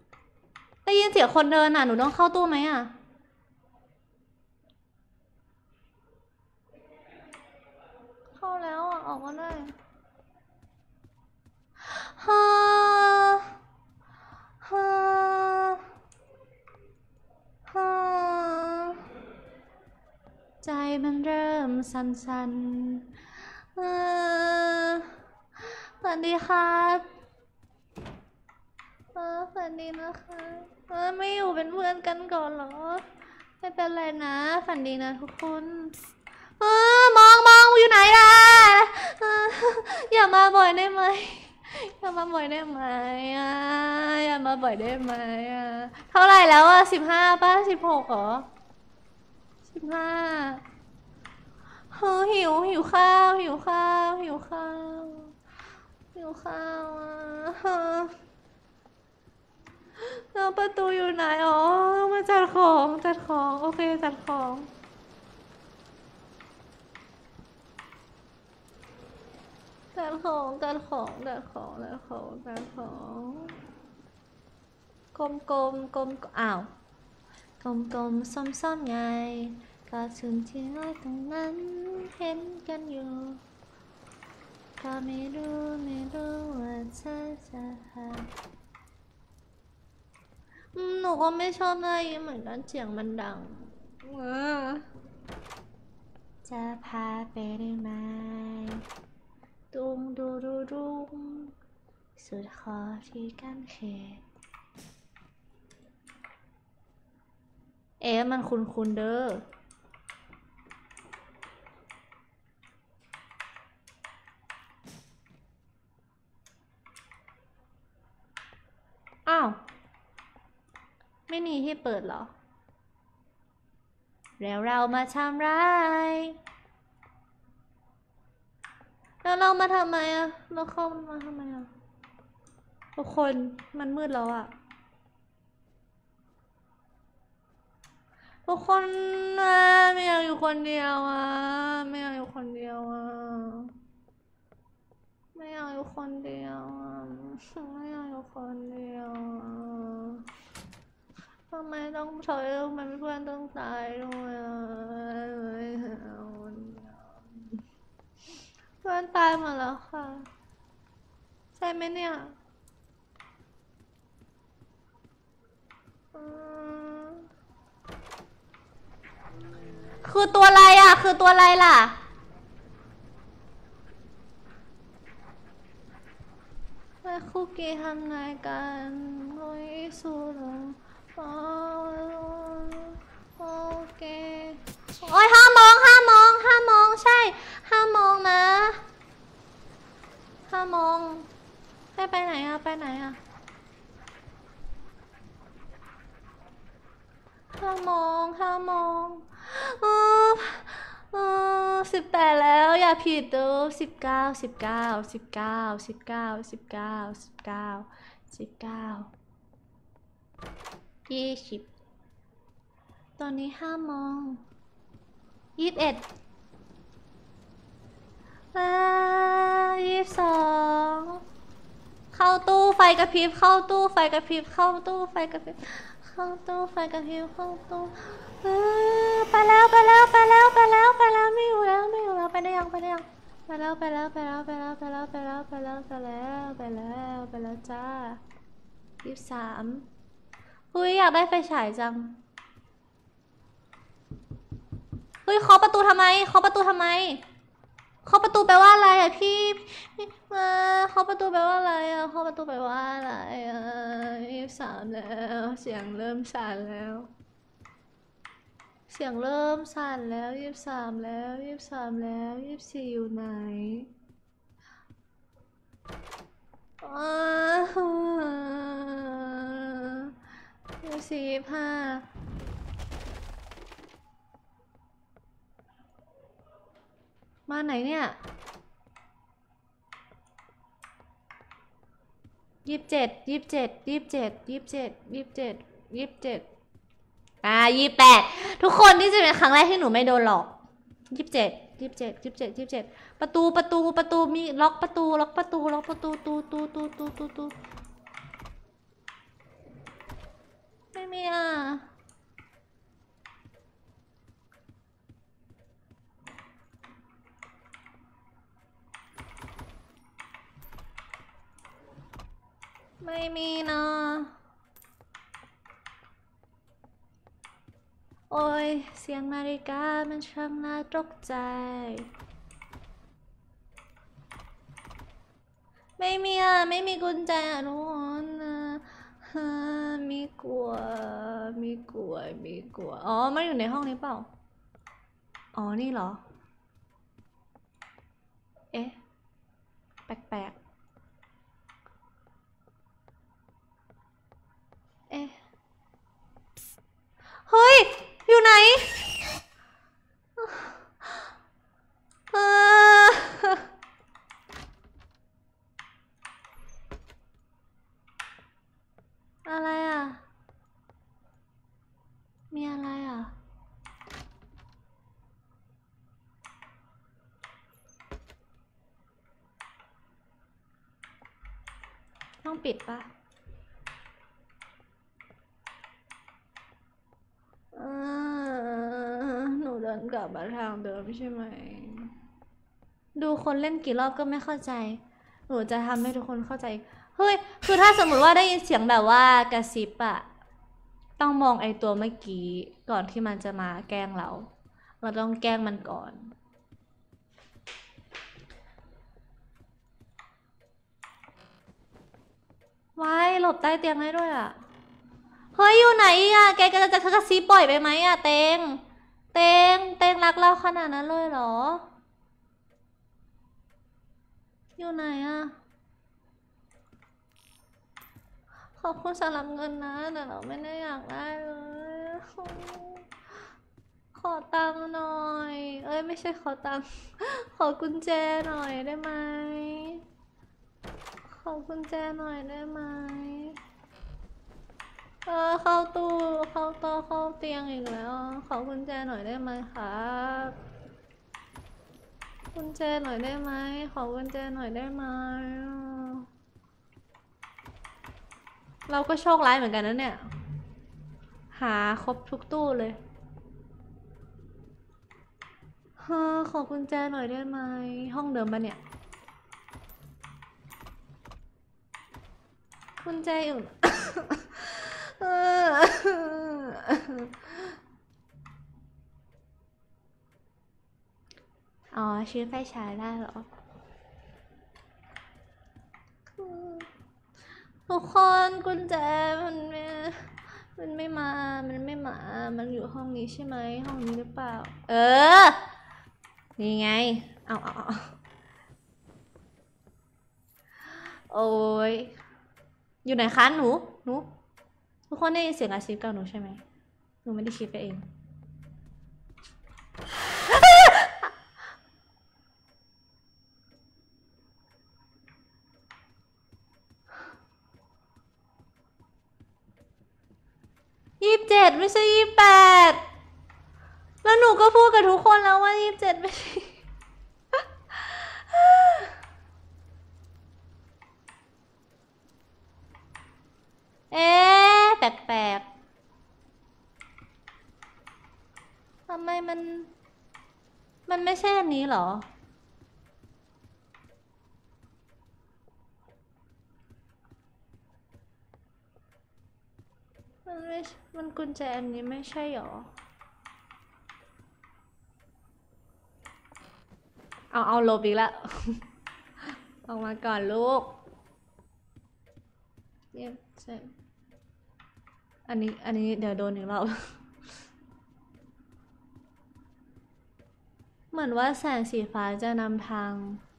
ได้ยินเสียงคนเดินอ่ะหนูต้องเข้าตู้ไหมอ่ะออกมาได้ฮ่าฮ่าฮ่าใจมันเริ่มสั่นๆเออสวัสดีครับเออสวัสดีนะคะเออไม่อยู่เป็นเพื่อนกันก่อนเหรอไม่เป็นไรนะฝันดีนะทุกคนเออมองมองอยู่ไหนล่ะเอออย่ามาบ่อยได้ไหมอย่ามาบ่อยได้ไหมอ่ะอย่ามาบ่อยได้ไหมอ่ะเท่าไหร่แล้วอ่ะสิบห้าป่ะสิบหกเหรอสิบห้าเฮ้ยหิวหิวข้าวหิวข้าวหิวข้าวหิวข้าวอ่ะแล้วประตูอยู่ไหนอ๋อมาจัดของจัดของโอเคจัดของจัดของจัดของจัดของจัดของจัดของกลมกลมกลมอ้าวกลมกลมส้มส้มไงก็ถึงที่ไว้ตรงนั้นเห็นกันอยู่ก็ไม่รู้ไม่รู้ว่าเธอจะหาหนูก็ไม่ชอบอะไรเหมือนกันเสียงมันดังจะพาไปได้ไหมดุงดูดูดุงสุดขอที่กันเขตเอ๊ะมันคุณคุณเด้ออ้าวไม่มีที่เปิดเหรอแล้วเรามาทำร้ายแล้วเรามาทำไมอะเราเข้ามาทำไมอะทุกคนมันมืดแล้วอะทุกคนนะไม่อยากอยู่คนเดียวอะไม่อยากอยู่คนเดียวอะไม่อยากอยู่คนเดียวอะไม่อยากอยู่คนเดียวอะทำไมต้องเธอทำไมเพื่อนต้องตายด้วยอะเพื่อนตายหมดแล้วค่ะใช่ไหมเนี่ยคือตัวอะไรอ่ะคือตัวอะไรล่ะแม่คุกกี้ทำไงกันโอ้ยสู้หรอโอเคโอ้ยห้ามองห้ามองห้ามองใช่ห้ามองนะห้ามองให้ไปไหนอะไปไหนอะห้ามองห้ามองเออเออสิบแปดแล้วอย่าผิดเด้อสิบเก้าสิบเก้าสิบเก้าสิบเก้าสิบเก้าสิบเก้าสิบเก้ายี่สิบตอนนี้ห้ามองยี่สิบเอ็ดยี่สิบสองเข้าตู้ไฟกระพริบเข้าตู้ไฟกระพริบเข้าตู้ไฟกระพริบเข้าตู้ไฟกระพริบเข้าตู้ไปแล้วไปแล้วไปแล้วไปแล้วไปแล้วไม่อยู่แล้วไม่อยู่แล้วไปได้ยังไปได้ยังไปแล้วไปแล้วไปแล้วไปแล้วไปแล้วไปแล้วไปแล้วไปแล้วไปแล้วไปแล้วจ้ายี่สิบสามเฮ้ยอยากได้ไฟฉายจังเฮ้ยเคาะประตูทำไมเคาะประตูทำไมเคาะประตูแปลว่าอะไรอ่ะพี่มาเคาะประตูแปลว่าอะไรอ่ะเคาะประตูแปลว่าอะไรอ่ะยี่สิบสามแล้วเสียงเริ่มสั่นแล้วเสียงเริ่มสั่นแล้วยี่สิบสามแล้วยี่สิบสามแล้วยี่สิบสี่อยู่ไหนยี่สิบสี่ยี่สิบห้ามาไหนเนี่ยยี่สิบเจ็ดยี่สิบเจ็ดยี่สิบเจ็ดยี่สิบเจ็ดยี่สิบเจ็ดยี่สิบเจ็ดอ่ายี่สิบแปดทุกคนนี่จะเป็นครั้งแรกที่หนูไม่โดนหลอกยี่สิบเจ็ดยี่สิบเจ็ดยี่สิบเจ็ดยี่สิบเจ็ดประตูประตูประตูมีล็อกประตูล็อกประตูล็อกประตูตูตูตูตูตูตูไม่มีอ่ะไม่มีนะโอ้ยเสียงนาฬิกามันช่างน่าตกใจไม่มีอ่ะไม่มีกุญแจทุกคนนะฮะมีกลัวมีกลัวมีกลัวอ๋อมันอยู่ในห้องนี้เปล่าอ๋อนี่เหรอเอ๊ะแปลกๆเอ๊ะเฮ้ยอยู่ไหนเอออะไรอ่ะมีอะไรอ่ะต้องปิดปะเออหนูเดินกลับมาทางเดิมใช่ไหมดูคนเล่นกี่รอบก็ไม่เข้าใจหนูจะทำให้ทุกคนเข้าใจเฮ้ยคือถ้าสมมติว่าได้ยินเสียงแบบว่ากระซิบอะต้องมองไอตัวเมื่อกี้ก่อนที่มันจะมาแกล้งเราเราต้องแกล้งมันก่อนว้ายหลบใต้เตียงได้ด้วยอะเฮ้ยอยู่ไหนอะแกจะจะกระซิบบ่อยไปไหมอะเตงเตงเตงรักเราขนาดนั้นเลยเหรออยู่ไหนอะขอบคุณสำหรับเงินนะแต่เราไม่ได้อยากได้เลยขอตังค์หน่อยเอ้ยไม่ใช่ขอตังค์ขอกุญแจหน่อยได้ไหมขอกุญแจหน่อยได้ไหมเออเข้าตู้เข้าโต๊ะเข้าเตียงอีกแล้วขอกุญแจหน่อยได้ไหมครับกุญแจหน่อยได้ไหมขอกุญแจหน่อยได้ไหมเราก็โชคร้ายเหมือนกันนะเนี่ยหาครบทุกตู้เลยเฮ้อขอกุญแจหน่อยได้ไหมห้องเดิมปะเนี่ยกุญแจอยู่ อ๋อชื้อไฟฉายได้เหรอทุกคนกุญแจมันไม่มันไม่มามันไม่มามันอยู่ห้องนี้ใช่ไหมห้องนี้หรือเปล่าเออนี่ไงเอาเอาเอาโอ้ยอยู่ไหนคะหนูหนูทุกคนได้ยินเสียงอาชีพกับหนูใช่ไหมหนูไม่ได้คิดไปเองยี่สิบเจ็ดไม่ใช่ยี่สิบแปดแล้วหนูก็พูดกับทุกคนแล้วว่ายี่สิบเจ็ดไม่ใช่เอ๊ะแปลกๆทำไมมันมันไม่ใช่อันนี้เหรอมันไม่มันกุญแจอันนี้ไม่ใช่หรอเอาเอาลบอีกแล้ว ออกมาก่อนลูกเยี่ยมใช่อันนี้อันนี้เดี๋ยวโดนอีกรอบ เหมือนว่าแสงสีฟ้าจะนำทาง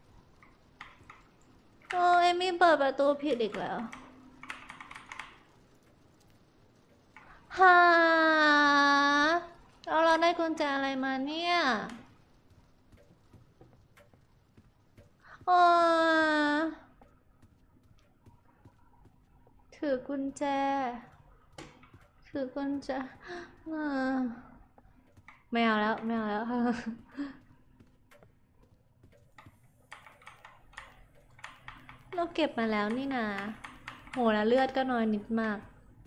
โอ้เอมี่เปิดประตูผิดอีกแล้วฮาแล้วเราได้กุญแจอะไรมาเนี่ยโอ้ถือกุญแจถือกุญแจไม่เอาแล้วไม่เอาแล้ว เราเก็บมาแล้วนี่นาโหแล้วเลือดก็น้อยนิดมาก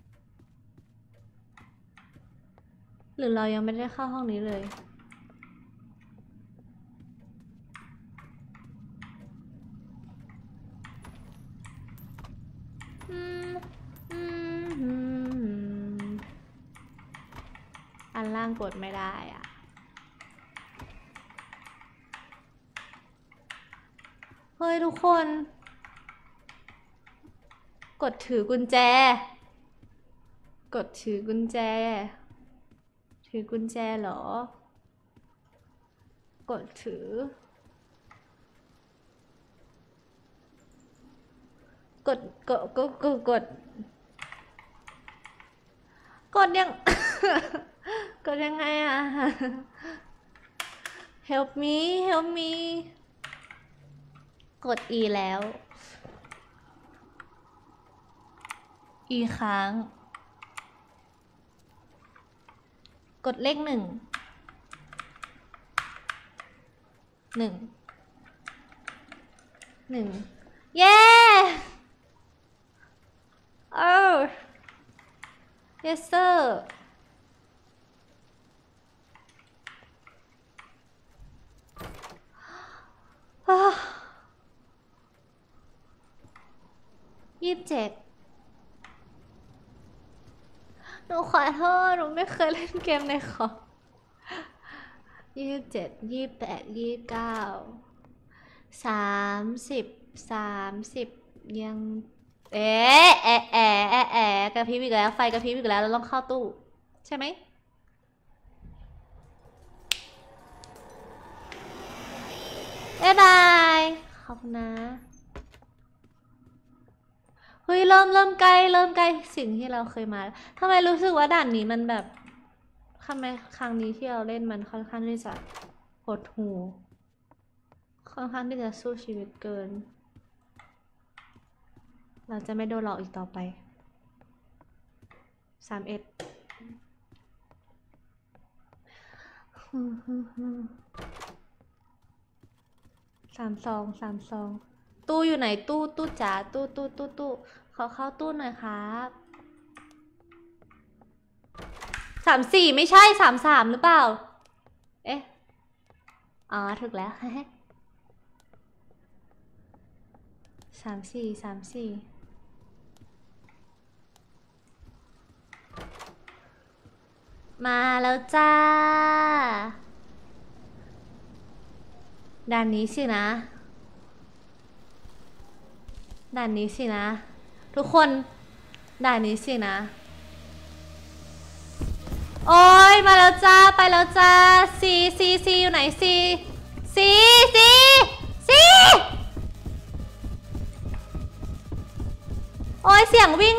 หรือเรายังไม่ได้เข้าห้องนี้เลยอืมกดไม่ได้อะเฮ้ยทุกคน กดถือกุญแจ กดถือกุญแจ ถือกุญแจเหรอ กดถือ กด กด กด กด กด กดยัง กดยังไงอะ help me help me กด E แล้ว E ค้าง กดเลขหนึ่ง หนึ่ง หนึ่ง เย้ oh yes sir ยี่สิบเจ็ด หนูขอโทษ หนูไม่เคยเล่นเกมในคอมยี่สิบเจ็ด ยี่สิบแปด ยี่สิบเก้า สามสิบ สามสิบ ยัง เอ๊ะแอะแอะแอะแอะกระพริบอีกแล้ว ไฟกระพริบอีกแล้ว เราต้องเข้าตู้ ใช่ไหม บ๊ายบาย ขอบคุณนะ เฮ้ย เริ่มเริ่มใกล้เริ่มใกล้สิ่งที่เราเคยมาทำไมรู้สึกว่าด่านนี้มันแบบทำไมครั้งนี้ที่เราเล่นมันค่อนข้างที่จะหดหู่ค่อนข้างที่จะสู้ชีวิตเกิน เราจะไม่โดนหลอกอีกต่อไป สามเอ็ด สามสอง สามสอง ตู้อยู่ไหน ตู้ตู้จ๋าตู้ตู้ตู้ตู้ขอเข้าตู้หน่อยครับสามสี่ไม่ใช่สามสามหรือเปล่า เอ๊ะ อ๋อถูกแล้ว สามสี่ สามสี่ มาแล้วจ้า ด่านนี้สินะ ด่านนี้สินะ ทุกคน ด่านนี้สินะ โอ้ยมาแล้วจ้า ไปแล้วจ้าซีซีซีอยู่ไหนซีซีซีซีโอ้ยเสียงวิ่ง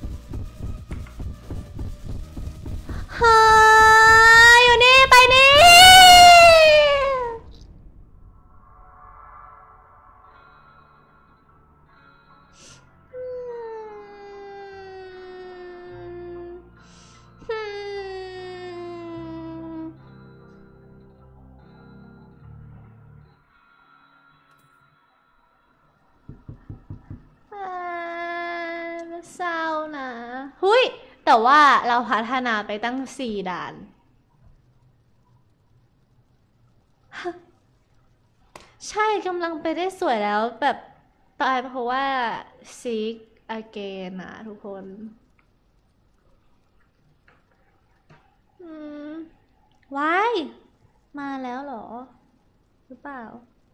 เฮ้ยอยู่นี่ไปนี่เศร้านะหุยแต่ว่าเราพัฒนาไปตั้งสี่ด่าน ใช่กำลังไปได้สวยแล้วแบบตายเพราะว่า seek again นะทุกคน อืมวายมาแล้วเหรอ หรือเปล่า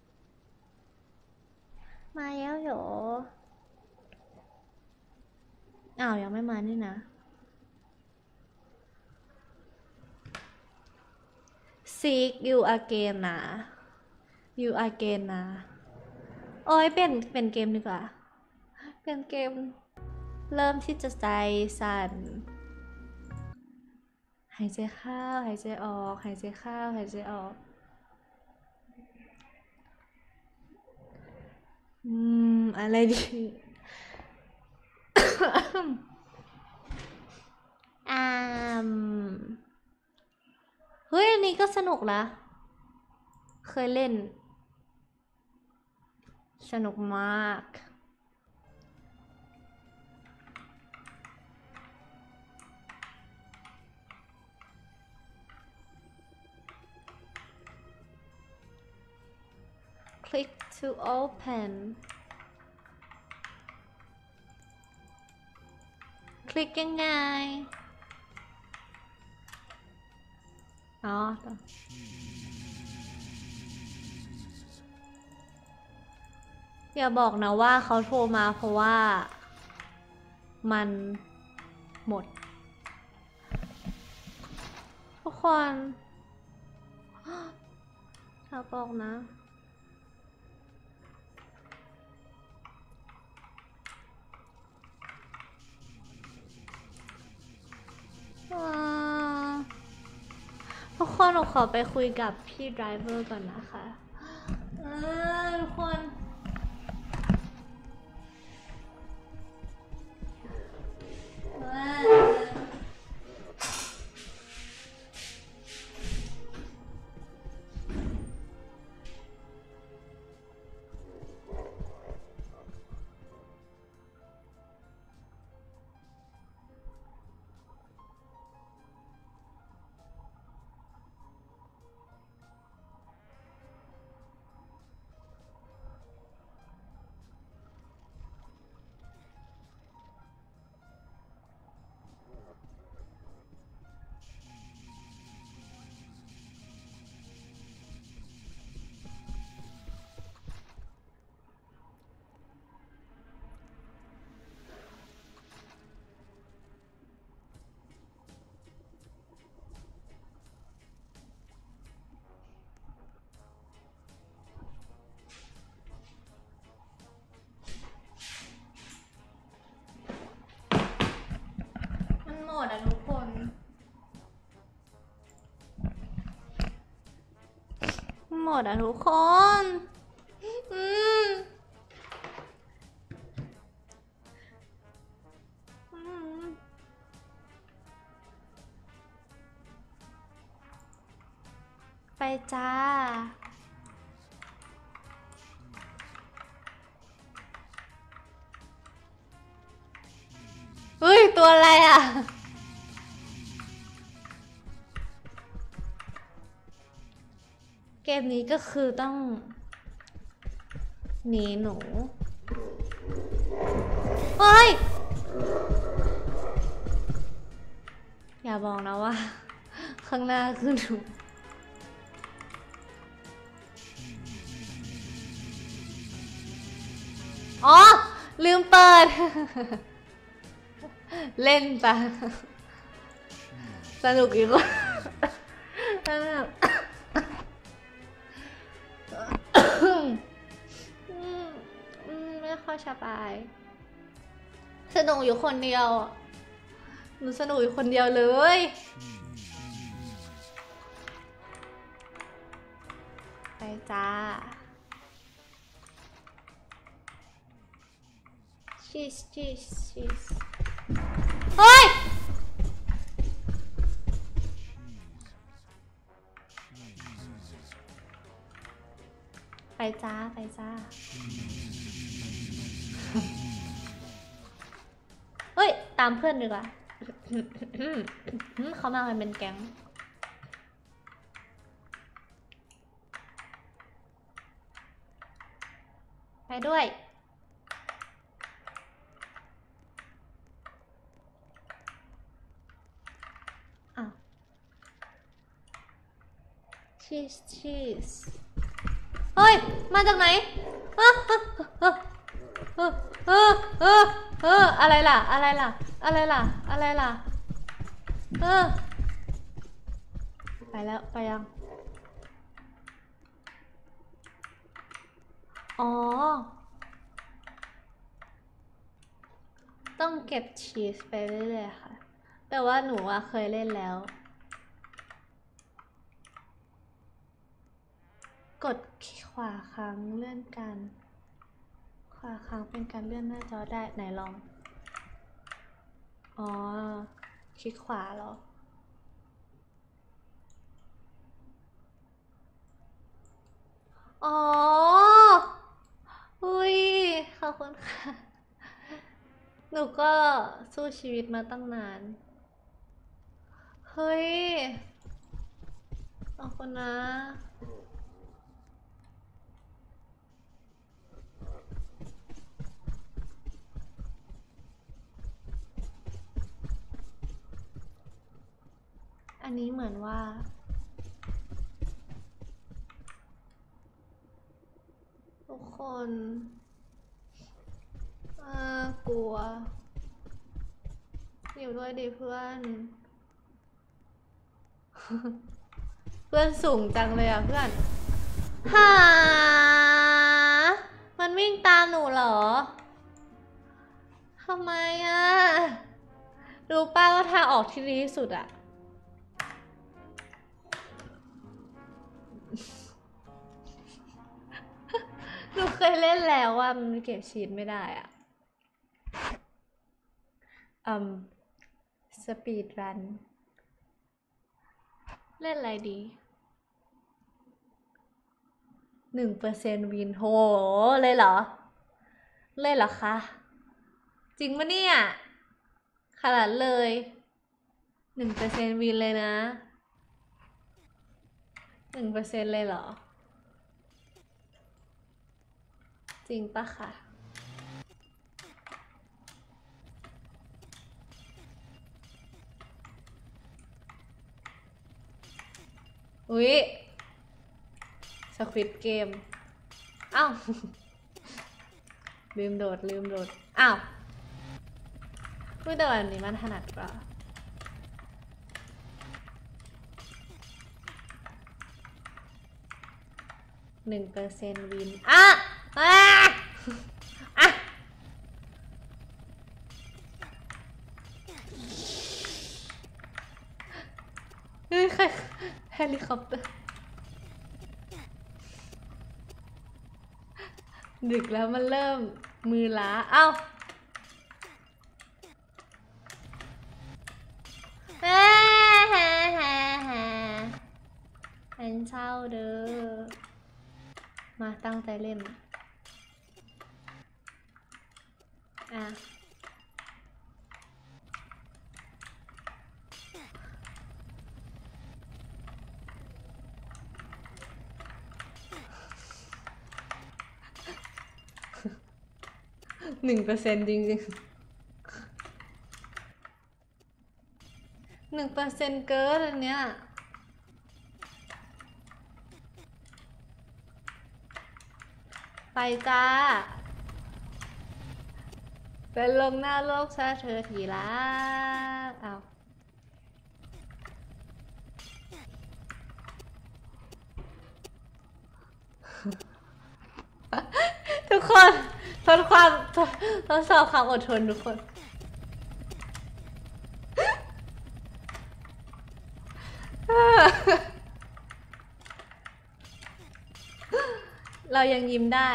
มาแล้วเหรอ อ้าว ยังไม่มานี่นะ seek you again นะ you again นะ โอ้ยเป็นเป็นเกมดีกว่า เป็นเกม เริ่มที่จะใจสั่น หายใจเข้า หายใจออก หายใจเข้า หายใจออก อืม อะไรดี อ่ามเฮ้ย อันนี้ก็สนุกนะ เคยเล่น สนุกมาก click to open คลิกยังไงอ๋ออย่าบอกนะว่าเขาโทรมาเพราะว่ามันหมดทุกคนถ้าบอกนะทุกคนหนูขอไปคุยกับพี่ไดรเวอร์ก่อนนะคะทุกคนมันหมดอ่ะทุกคนหมดอ่ะทุกคนอืมอืมไปจ้าเฮ้ยตัวอะไรอ่ะเกมนี้ก็คือต้องหนีหนูเฮ้ยอย่าบอกนะว่าข้างหน้าคือหนูอ๋อลืมเปิด เล่นจ้ะสนุกอีกว่าไม่ค่อยสบายสนุกอยู่คนเดียวหนูสนุกอยู่คนเดียวเลยไปจ้าชีสชีสชีสเฮ้ยไปจ้าไปจ้าเฮ้ยตามเพื่อนดีกว่าเขามากันเป็นแก๊งไปด้วยอ้าวชีสชีสเฮ้ยมาจากไหนเออเออเออเออเออเออเอออะไรล่ะอะไรล่ะอะไรล่ะอะไรล่ะเออไปแล้วไปยังอ๋อต้องเก็บชีสไปเรื่อยๆค่ะแต่ว่าหนูอะเคยเล่นแล้วกดขวาค้างเลื่อนการขวาค้างเป็นการเลื่อนหน้าจอได้ไหนลองอ๋อคลิกขวาเหรออ๋ออุ้ยขอบคุณค่ะหนูก็สู้ชีวิตมาตั้งนานเฮ้ยขอบคุณนะอันนี้เหมือนว่าคนอ่ากลัวอยู่ด้วยดิเพื่อน เพื่อนสูงจังเลยอ่ะเพื่อนหามันวิ่งตามหนูเหรอทำไมอ่ะรู้ป้าว่าทางออกที่ดีที่สุดอ่ะหนูเคยเล่นแล้วว่ามันเก็บชีทไม่ได้อ่ะอืมสปีดรันเล่นอะไรดีหนึ่งเปอร์เซ็นต์วินโหเลยเหรอเล่นเหรอคะจริงปะเนี่ยขนาดเลยหนึ่งเปอร์เซ็นต์วินเลยนะหนึ่งเปอร์เซ็นต์เลยเหรอจริงปะคะอุ๊ยสควิดเกมอ้าวลืมโดดลืมโดดอ้าวพูดแต่แบบนี้มันถนัดกว่าหนึ่งเปอร์เซ็นต์วินอ่ะอ่ะอ่ะเฮ้ยใครเฮลิคอปเตอร์ดึกแล้วมันเริ่มมือล้าเอ้าแฮ่แฮ่แฮ่แฮ่เป็นเช่าเด้อมาตั้งใจเล่นอ่ะหนึ่งเปอร์เซ็นต์จริงจริงหนึ่งเปอร์เซ็นต์เกินอันเนี้ยไปจ้าเป็นลงหน้าโลกซะเธอทีละเอาทุกคนทดความทดสอบความอดทนทุกคนเรายังยิ้มได้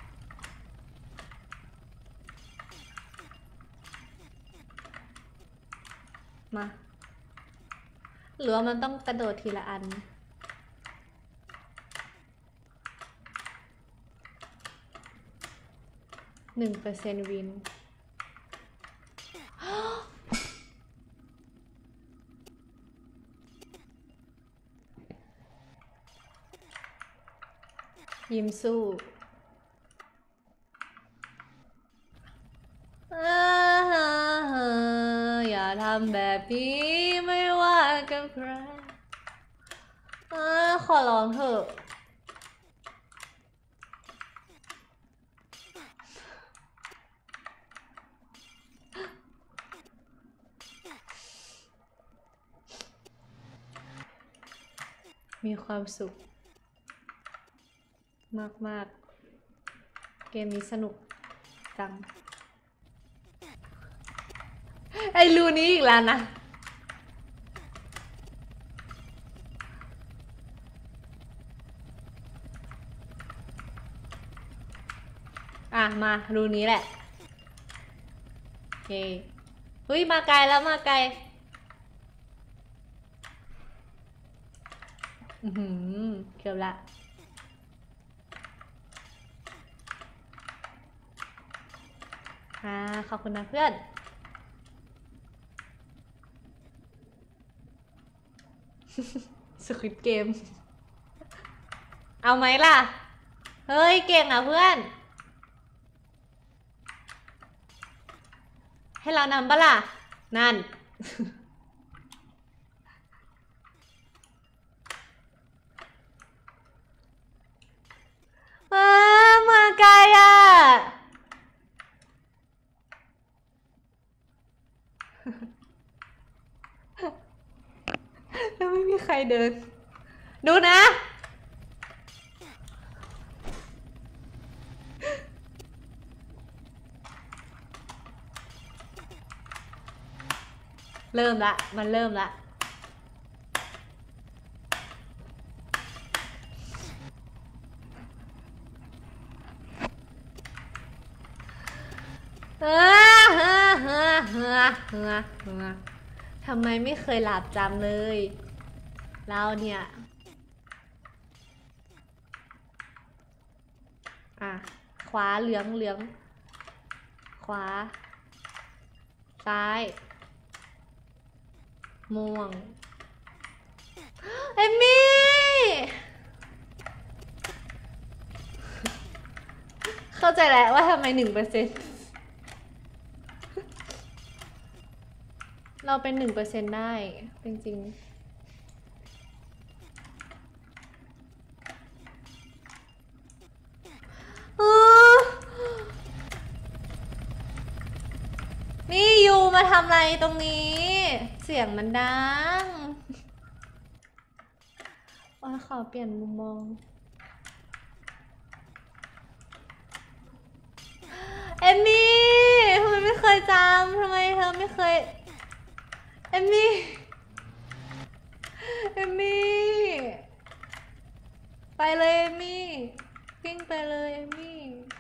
มาหรือว่ามันต้องกระโดดทีละอันหนึ่งเปอร์เซ็นต์วินยิ้มสู้อย่าทำแบบนี้ไม่ว่ากับใครขอร้องเถอะมีความสุขมากๆเกมนี้สนุกจังไอ้รูนี้อีกแล้วนะอ่ะมารูนี้แหละโอเคเฮ้ยมาไกลแล้วมาไกลอือหือเกือบละอ่าขอบคุณนะเพื่อนสควิดเกมเอาไหมล่ะเฮ้ยเก่งอ่ะเพื่อนให้เรานำปะล่ะนั่นมามาไกลอ่ะแล้วไม่มีใครเดิน ดูนะ เริ่มละ มันเริ่มละ เออเฮ้อเฮ้อเฮ้อเฮ้อเฮ้อทำไมไม่เคยหลับจำเลย เราเนี่ย อ่ะ ขวาเหลืองเหลือง ขวา ซ้าย ม่วง เอมมี่ เข้าใจแล้วว่าทำไมหนึ่งเปอร์เซ็นต์เราเป็นหนึ่งเปอร์เซ็นต์ได้จริงๆ นี่ยูมาทำอะไรตรงนี้ เสียงมันดังว่าขอเปลี่ยนมุมมอง เอมมี่ทำไมไม่เคยจำทำไมเธอไม่เคย เอมมี่ เอมมี่ ไปเลยเอมมี่วิ่งไปเลยเอมมี่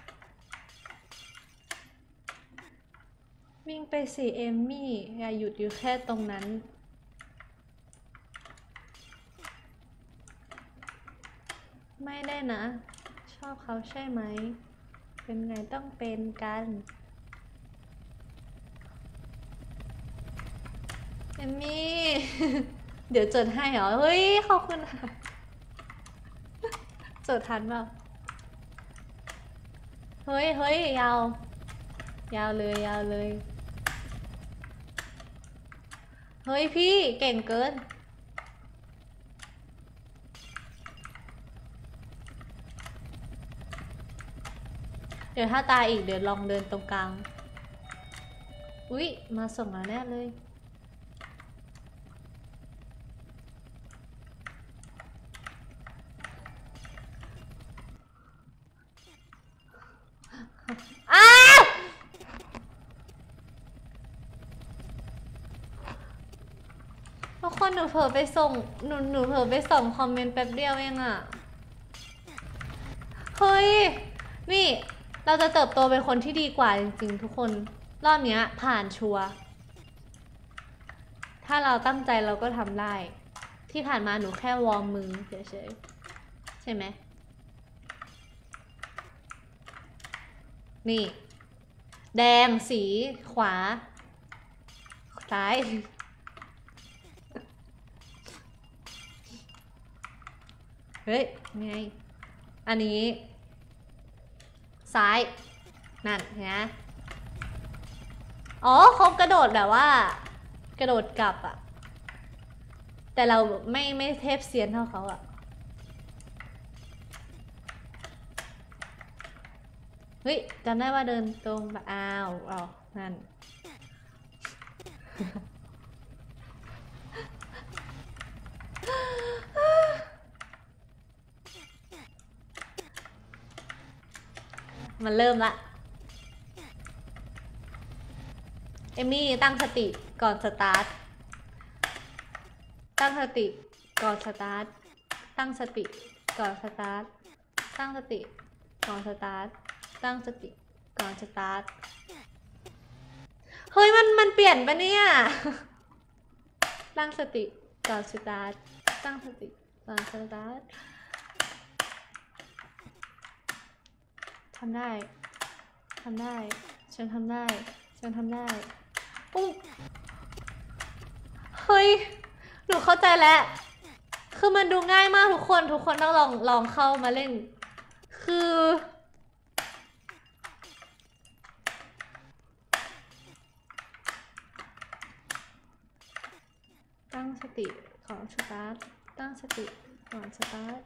วิ่งไปสิเอมมี่อย่าหยุดอยู่แค่ตรงนั้น ไม่ได้นะ ชอบเขาใช่ไหม เป็นไงต้องเป็นกัน เอมมี่ เดี๋ยวจดให้เหรอ เฮ้ย ขอบคุณค่ะ จดทันเปล่า เฮ้ยเฮ้ยยาว ยาวเลยยาวเลย เฮ้ยพี่เก่งเกิน เดี๋ยวถ้าตายอีกเดี๋ยวลองเดินตรงกลาง อุ๊ย มาส่งแล้วแน่เลย อ้าวทุกคนหนูเผลอไปส่ง หนูหนูเผลอไปส่งคอมเมนต์แป๊บเดียวเองอะเฮ้ย นี่ เราจะเติบโตเป็นคนที่ดีกว่าจริงๆทุกคน รอบเนี้ยผ่านชัวร์ ถ้าเราตั้งใจเราก็ทำได้ ที่ผ่านมาหนูแค่วอร์มมือเฉยๆ ใช่ไหม นี่ แดงสีขวา ซ้าย เฮ้ยไง อันนี้ ซ้าย นั่นเห็นไหมอ๋อเขากระโดดแบบว่า กระโดดกลับอะแต่เราไม่ไม่เทพเซียนเท่าเขาอะเฮ้ยจำได้ว่าเดินตรงแบบอ้าวอ๋อนั่น มันเริ่มละ เอมมี่ตั้งสติก่อนสตาร์ท ตั้งสติก่อนสตาร์ท ตั้งสติก่อนสตาร์ท ตั้งสติก่อนสตาร์ท ตั้งสติก่อนสตาร์ท เฮ้ยมันมันเปลี่ยนปะเนี่ย ตั้งสติก่อนสตาร์ท ตั้งสติก่อนสตาร์ท ทำได้ ทำได้ ฉันทำได้ ฉันทำได้ปุ๊บเฮ้ย หนูเข้าใจแล้ว คือมันดูง่ายมากทุกคน ทุกคนต้องลองลองเข้ามาเล่น คือ ตั้งสติก่อนสตาร์ท ตั้งสติก่อนสตาร์ท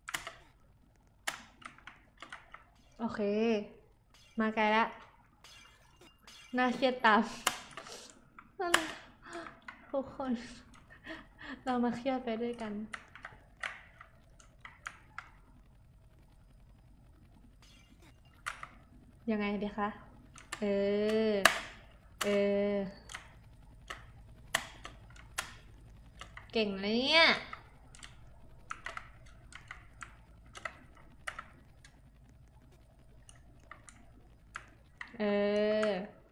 โอเค มาไกลแล้วน่าเครียดตามนั่นแหละทุกคน เรามาเครียดไปด้วยกัน ยังไงดีคะ เออ เออ เก่งเลยเนี่ย เออ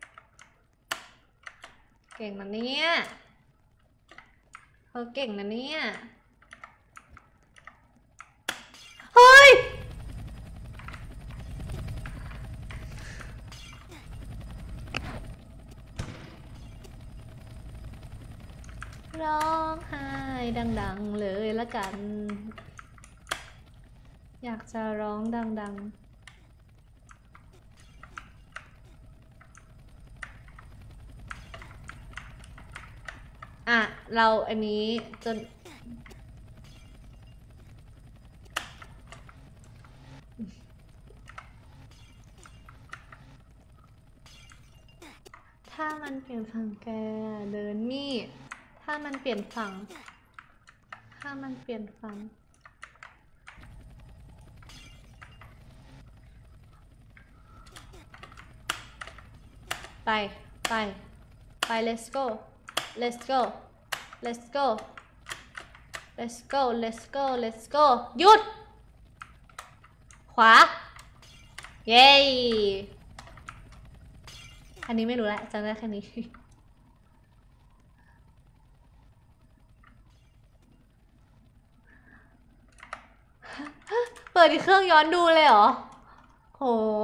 เก่งนะเนี่ยเขาเก่งนะเนี่ยเฮ้ยร้องไห้ดังๆเลยละกัน อยากจะร้องดังๆอ่ะเราอันนี้จนถ้ามันเปลี่ยนฝั่งแกเดินนี่ถ้ามันเปลี่ยนฝั่งถ้ามันเปลี่ยนฝั่งไปไปไป let's go let's go let's go let's go let's go let's go หยุดขวาเย้อันนี้ไม่รู้แล้วจำได้แค่นี้ เปิดอีกเครื่องย้อนดูเลยเหรอโห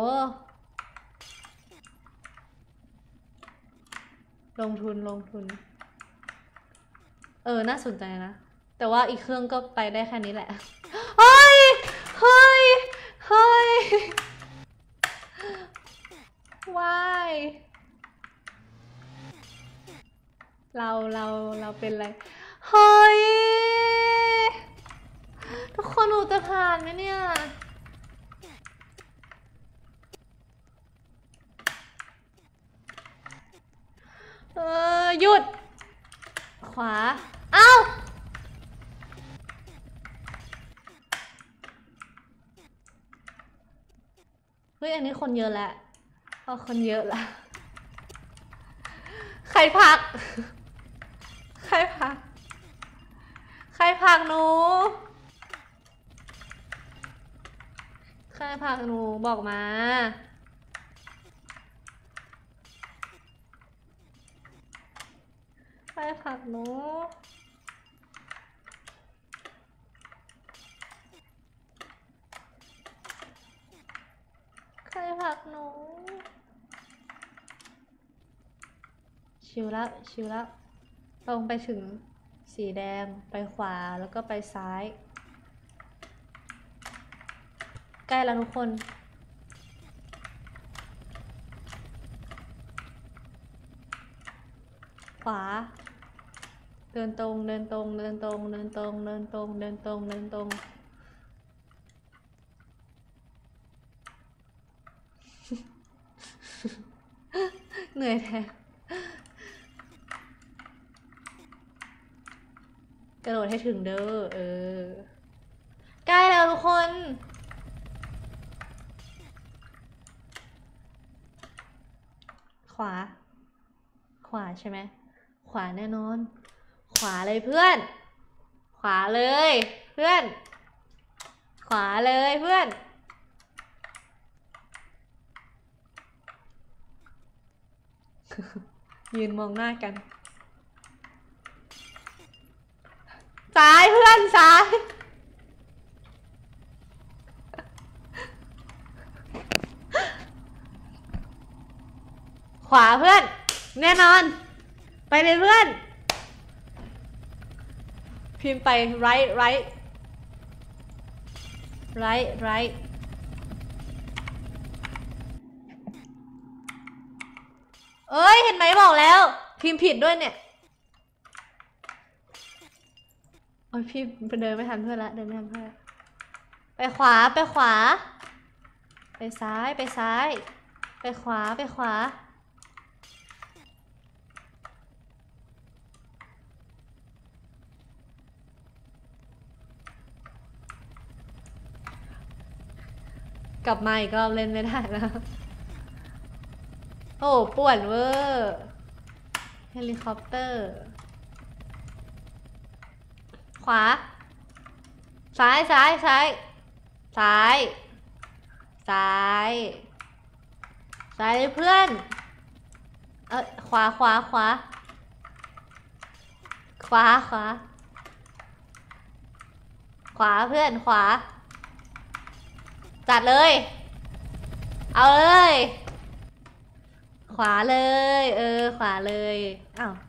ลงทุนลงทุนเออน่าสนใจนะแต่ว่าอีกเครื่องก็ไปได้แค่นี้แหละเฮ้ยเฮ้ยเฮ้ย why เราเราเราเป็นอะไรเฮ้ยทุกคนหนูจะผ่านไหมเนี่ยเออหยุดขวาเอ้าเฮ้ยอันนี้คนเยอะแล้วพอคนเยอะแล้วใครพักใครพักใครพักหนูใครพักหนูบอกมาใครพักหนูใครพักหนูชิวแล้วชิวแล้วตรงไปถึงสีแดงไปขวาแล้วก็ไปซ้ายใกล้แล้วทุกคนขวาเดินตรงเดินตรงเดินตรงเดินตรงเดินตรงเดินตรงเดินตรงเหนื่อยแท้กระโดดให้ถึงเด้อเออใกล้แล้วทุกคนขวาขวาใช่ไหมขวาแน่นอนขวาเลยเพื่อนขวาเลยเพื่อนขวาเลยเพื่อนยืนมองหน้ากันซ้ายเพื่อนซ้ายขวาเพื่อนแน่นอนไปเลยเพื่อนพิมพ์ไป right right right right เอ้ยเห็นไหมบอกแล้วพิมพ์ผิดด้วยเนี่ยโอ้ยพี่เดินไม่ทันเพื่อนละเดินไม่ทันเพื่อนไปขวาไปขวาไปซ้ายไปซ้ายไปขวาไปขวากลับมาอีกรอบเล่นไม่ได้นะโอ้ป่วนเวอร์เฮลิคอปเตอร์ขวาซ้ายซ้ายซ้ายซ้ายซ้ายซ้ายเพื่อนเออขวาขวาขวาขวาขวาขวาเพื่อนขวาจัดเลยเอาเลยขวาเลยเออขวาเลยอ้าว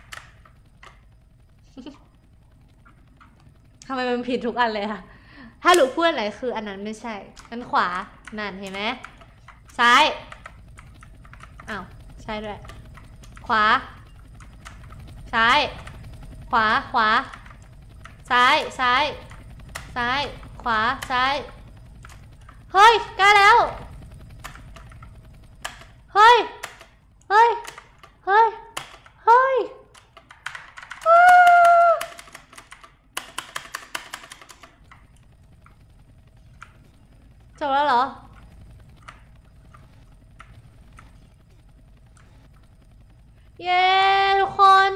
ทำไมมันผิดทุกอันเลยค่ะถ้าหนูพูดอะไรคืออันนั้นไม่ใช่นั่นขวานั่นเห็นไหมซ้ายอ้าวใช่ด้วยขวาซ้ายขวาขวาซ้ายซ้ายซ้ายขวาซ้ายเฮ้ยใกล้แล้วเฮ้ยเฮ้ยเฮ้ยเฮ้ยจบแล้วเหรอเย้ทุกคน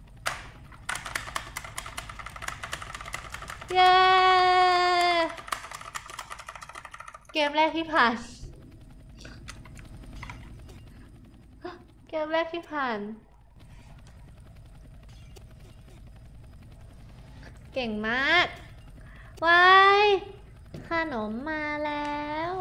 เย้เกมแรกที่ผ่านเกมแรกที่ผ่านเก่งมากว้ายขนมมาแล้ว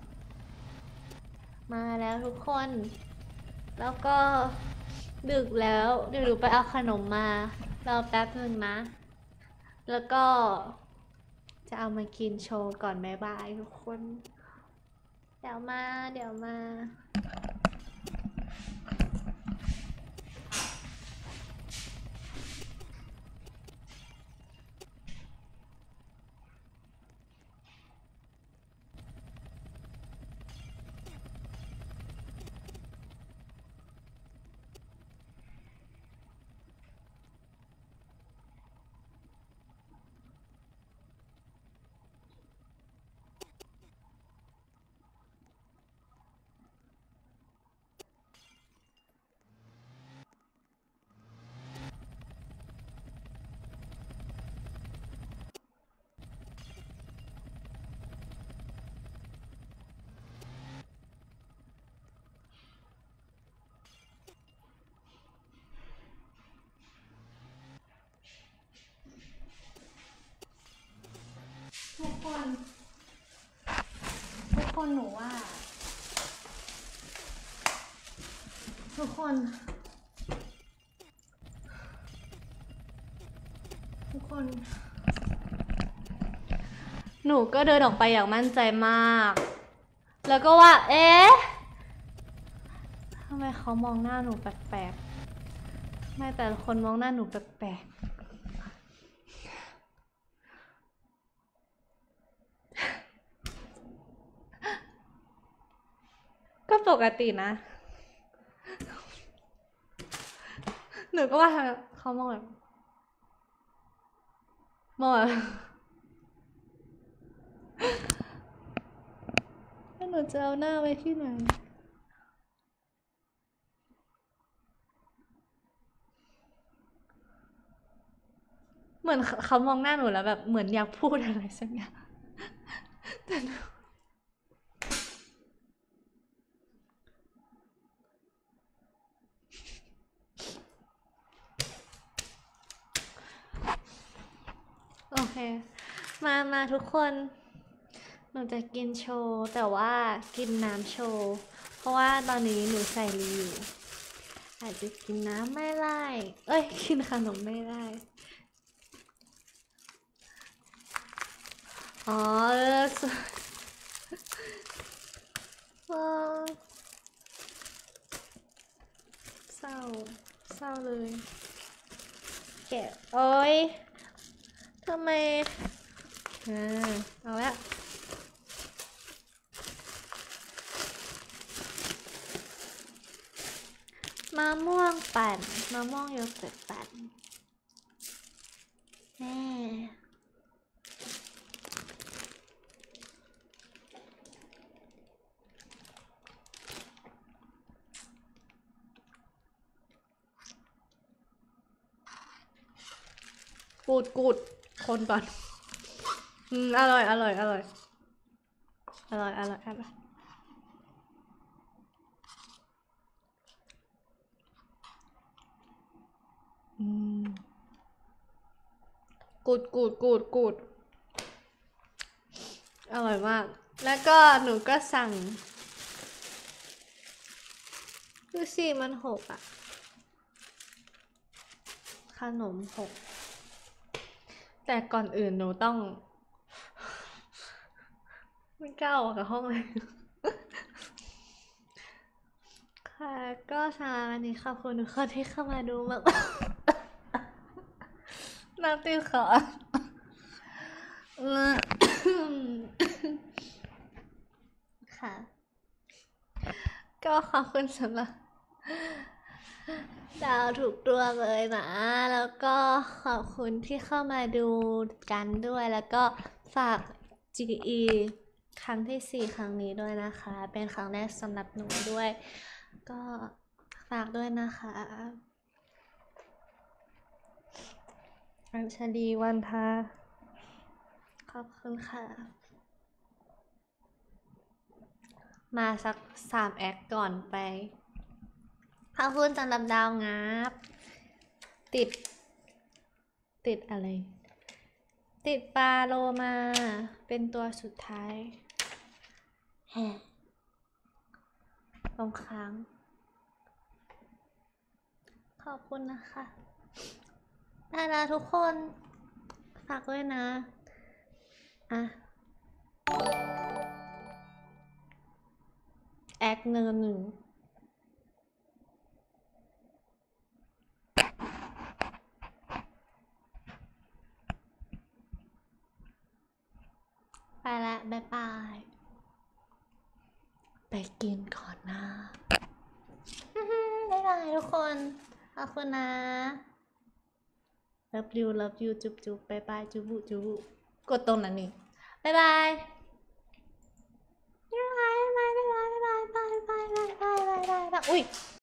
มาแล้วทุกคนแล้วก็ดึกแล้วเดี๋ยวหนูไปเอาขนมมารอแป๊บนึงนะแล้วก็จะเอามากินโชว์ก่อนบ๊ายบายทุกคนเดี๋ยวมาเดี๋ยวมาทุกคนทุกคนหนูว่าทุกคนทุกคนหนูก็เดินออกไปอย่างมั่นใจมากแล้วก็ว่าเอ๊ะทำไมเขามองหน้าหนูแปลกๆทำไมแต่ละคนมองหน้าหนูแปลกๆก็ปกตินะหนูก็ว่าเขามองแบบมองแบบแล้วหนูจะเอาหน้าไว้ที่ไหนเหมือนเขามองหน้าหนูแล้วแบบเหมือนอยากพูดอะไรสักอย่างแต่หนูโอเคมามาทุกคนหนูจะกินโชว์แต่ว่ากินน้ำโชว์เพราะว่าตอนนี้หนูใส่รีอยู่อาจจะกินน้ำไม่ได้เอ้ยกินขนมไม่ได้อ๋อเออเศร้าเศร้าเลยแกะโอ้ยทำไมอ่าเอาละมะม่วงปั่นมะม่วงโยเกิร์ตปั่นแม่กูดกูดคนก่อนอืมอร่อยอร่อยอร่อยอร่อยอร่อยอร่อยอืมกูดกูดกูดกูดอร่อยมากแล้วก็หนูก็สั่งดูสิมันหกอ่ะขนมหกแต่ก่อนอื่นหนูต้องไม่กล้าออกจากห้องเลยค่ะก็สำหรับวันนี้ขอบคุณทุกคนที่เข้ามาดูมากน้ำติดคอค่ะก็ขอบคุณสำหรับดาวถูกตัวเลยนะ แล้วก็ขอบคุณที่เข้ามาดูกันด้วย แล้วก็ฝาก จี อี ครั้งที่สี่ครั้งนี้ด้วยนะคะ เป็นครั้งแรกสำหรับหนูด้วย ก็ฝากด้วยนะคะอัญชลีวันทาขอบคุณค่ะ มาสักสามแอคก่อนไปขอบคุณสำหรับดาวงับ ติด ติดอะไร ติดปลาโลมาเป็นตัวสุดท้ายแฮลงค้าง ขอบคุณนะคะได้แล้วทุกคน ฝากด้วยนะ อ่ะ แอคเนอร์หนึ่งไปละบ๊ายบาย ไปกินก่อนนะ บ๊ายบายทุกคน ขอบคุณนะ love you love you จุ๊บจุ๊บบ๊ายบายจุ๊บุจุ๊บุกดตรงนั้นนี่บ๊ายบายบ๊ายบายบ๊ายบายบ๊ายบายบ๊ายบายบ๊ายบายบ๊ายบายบ๊ายบายบ๊ายบายอุ้ย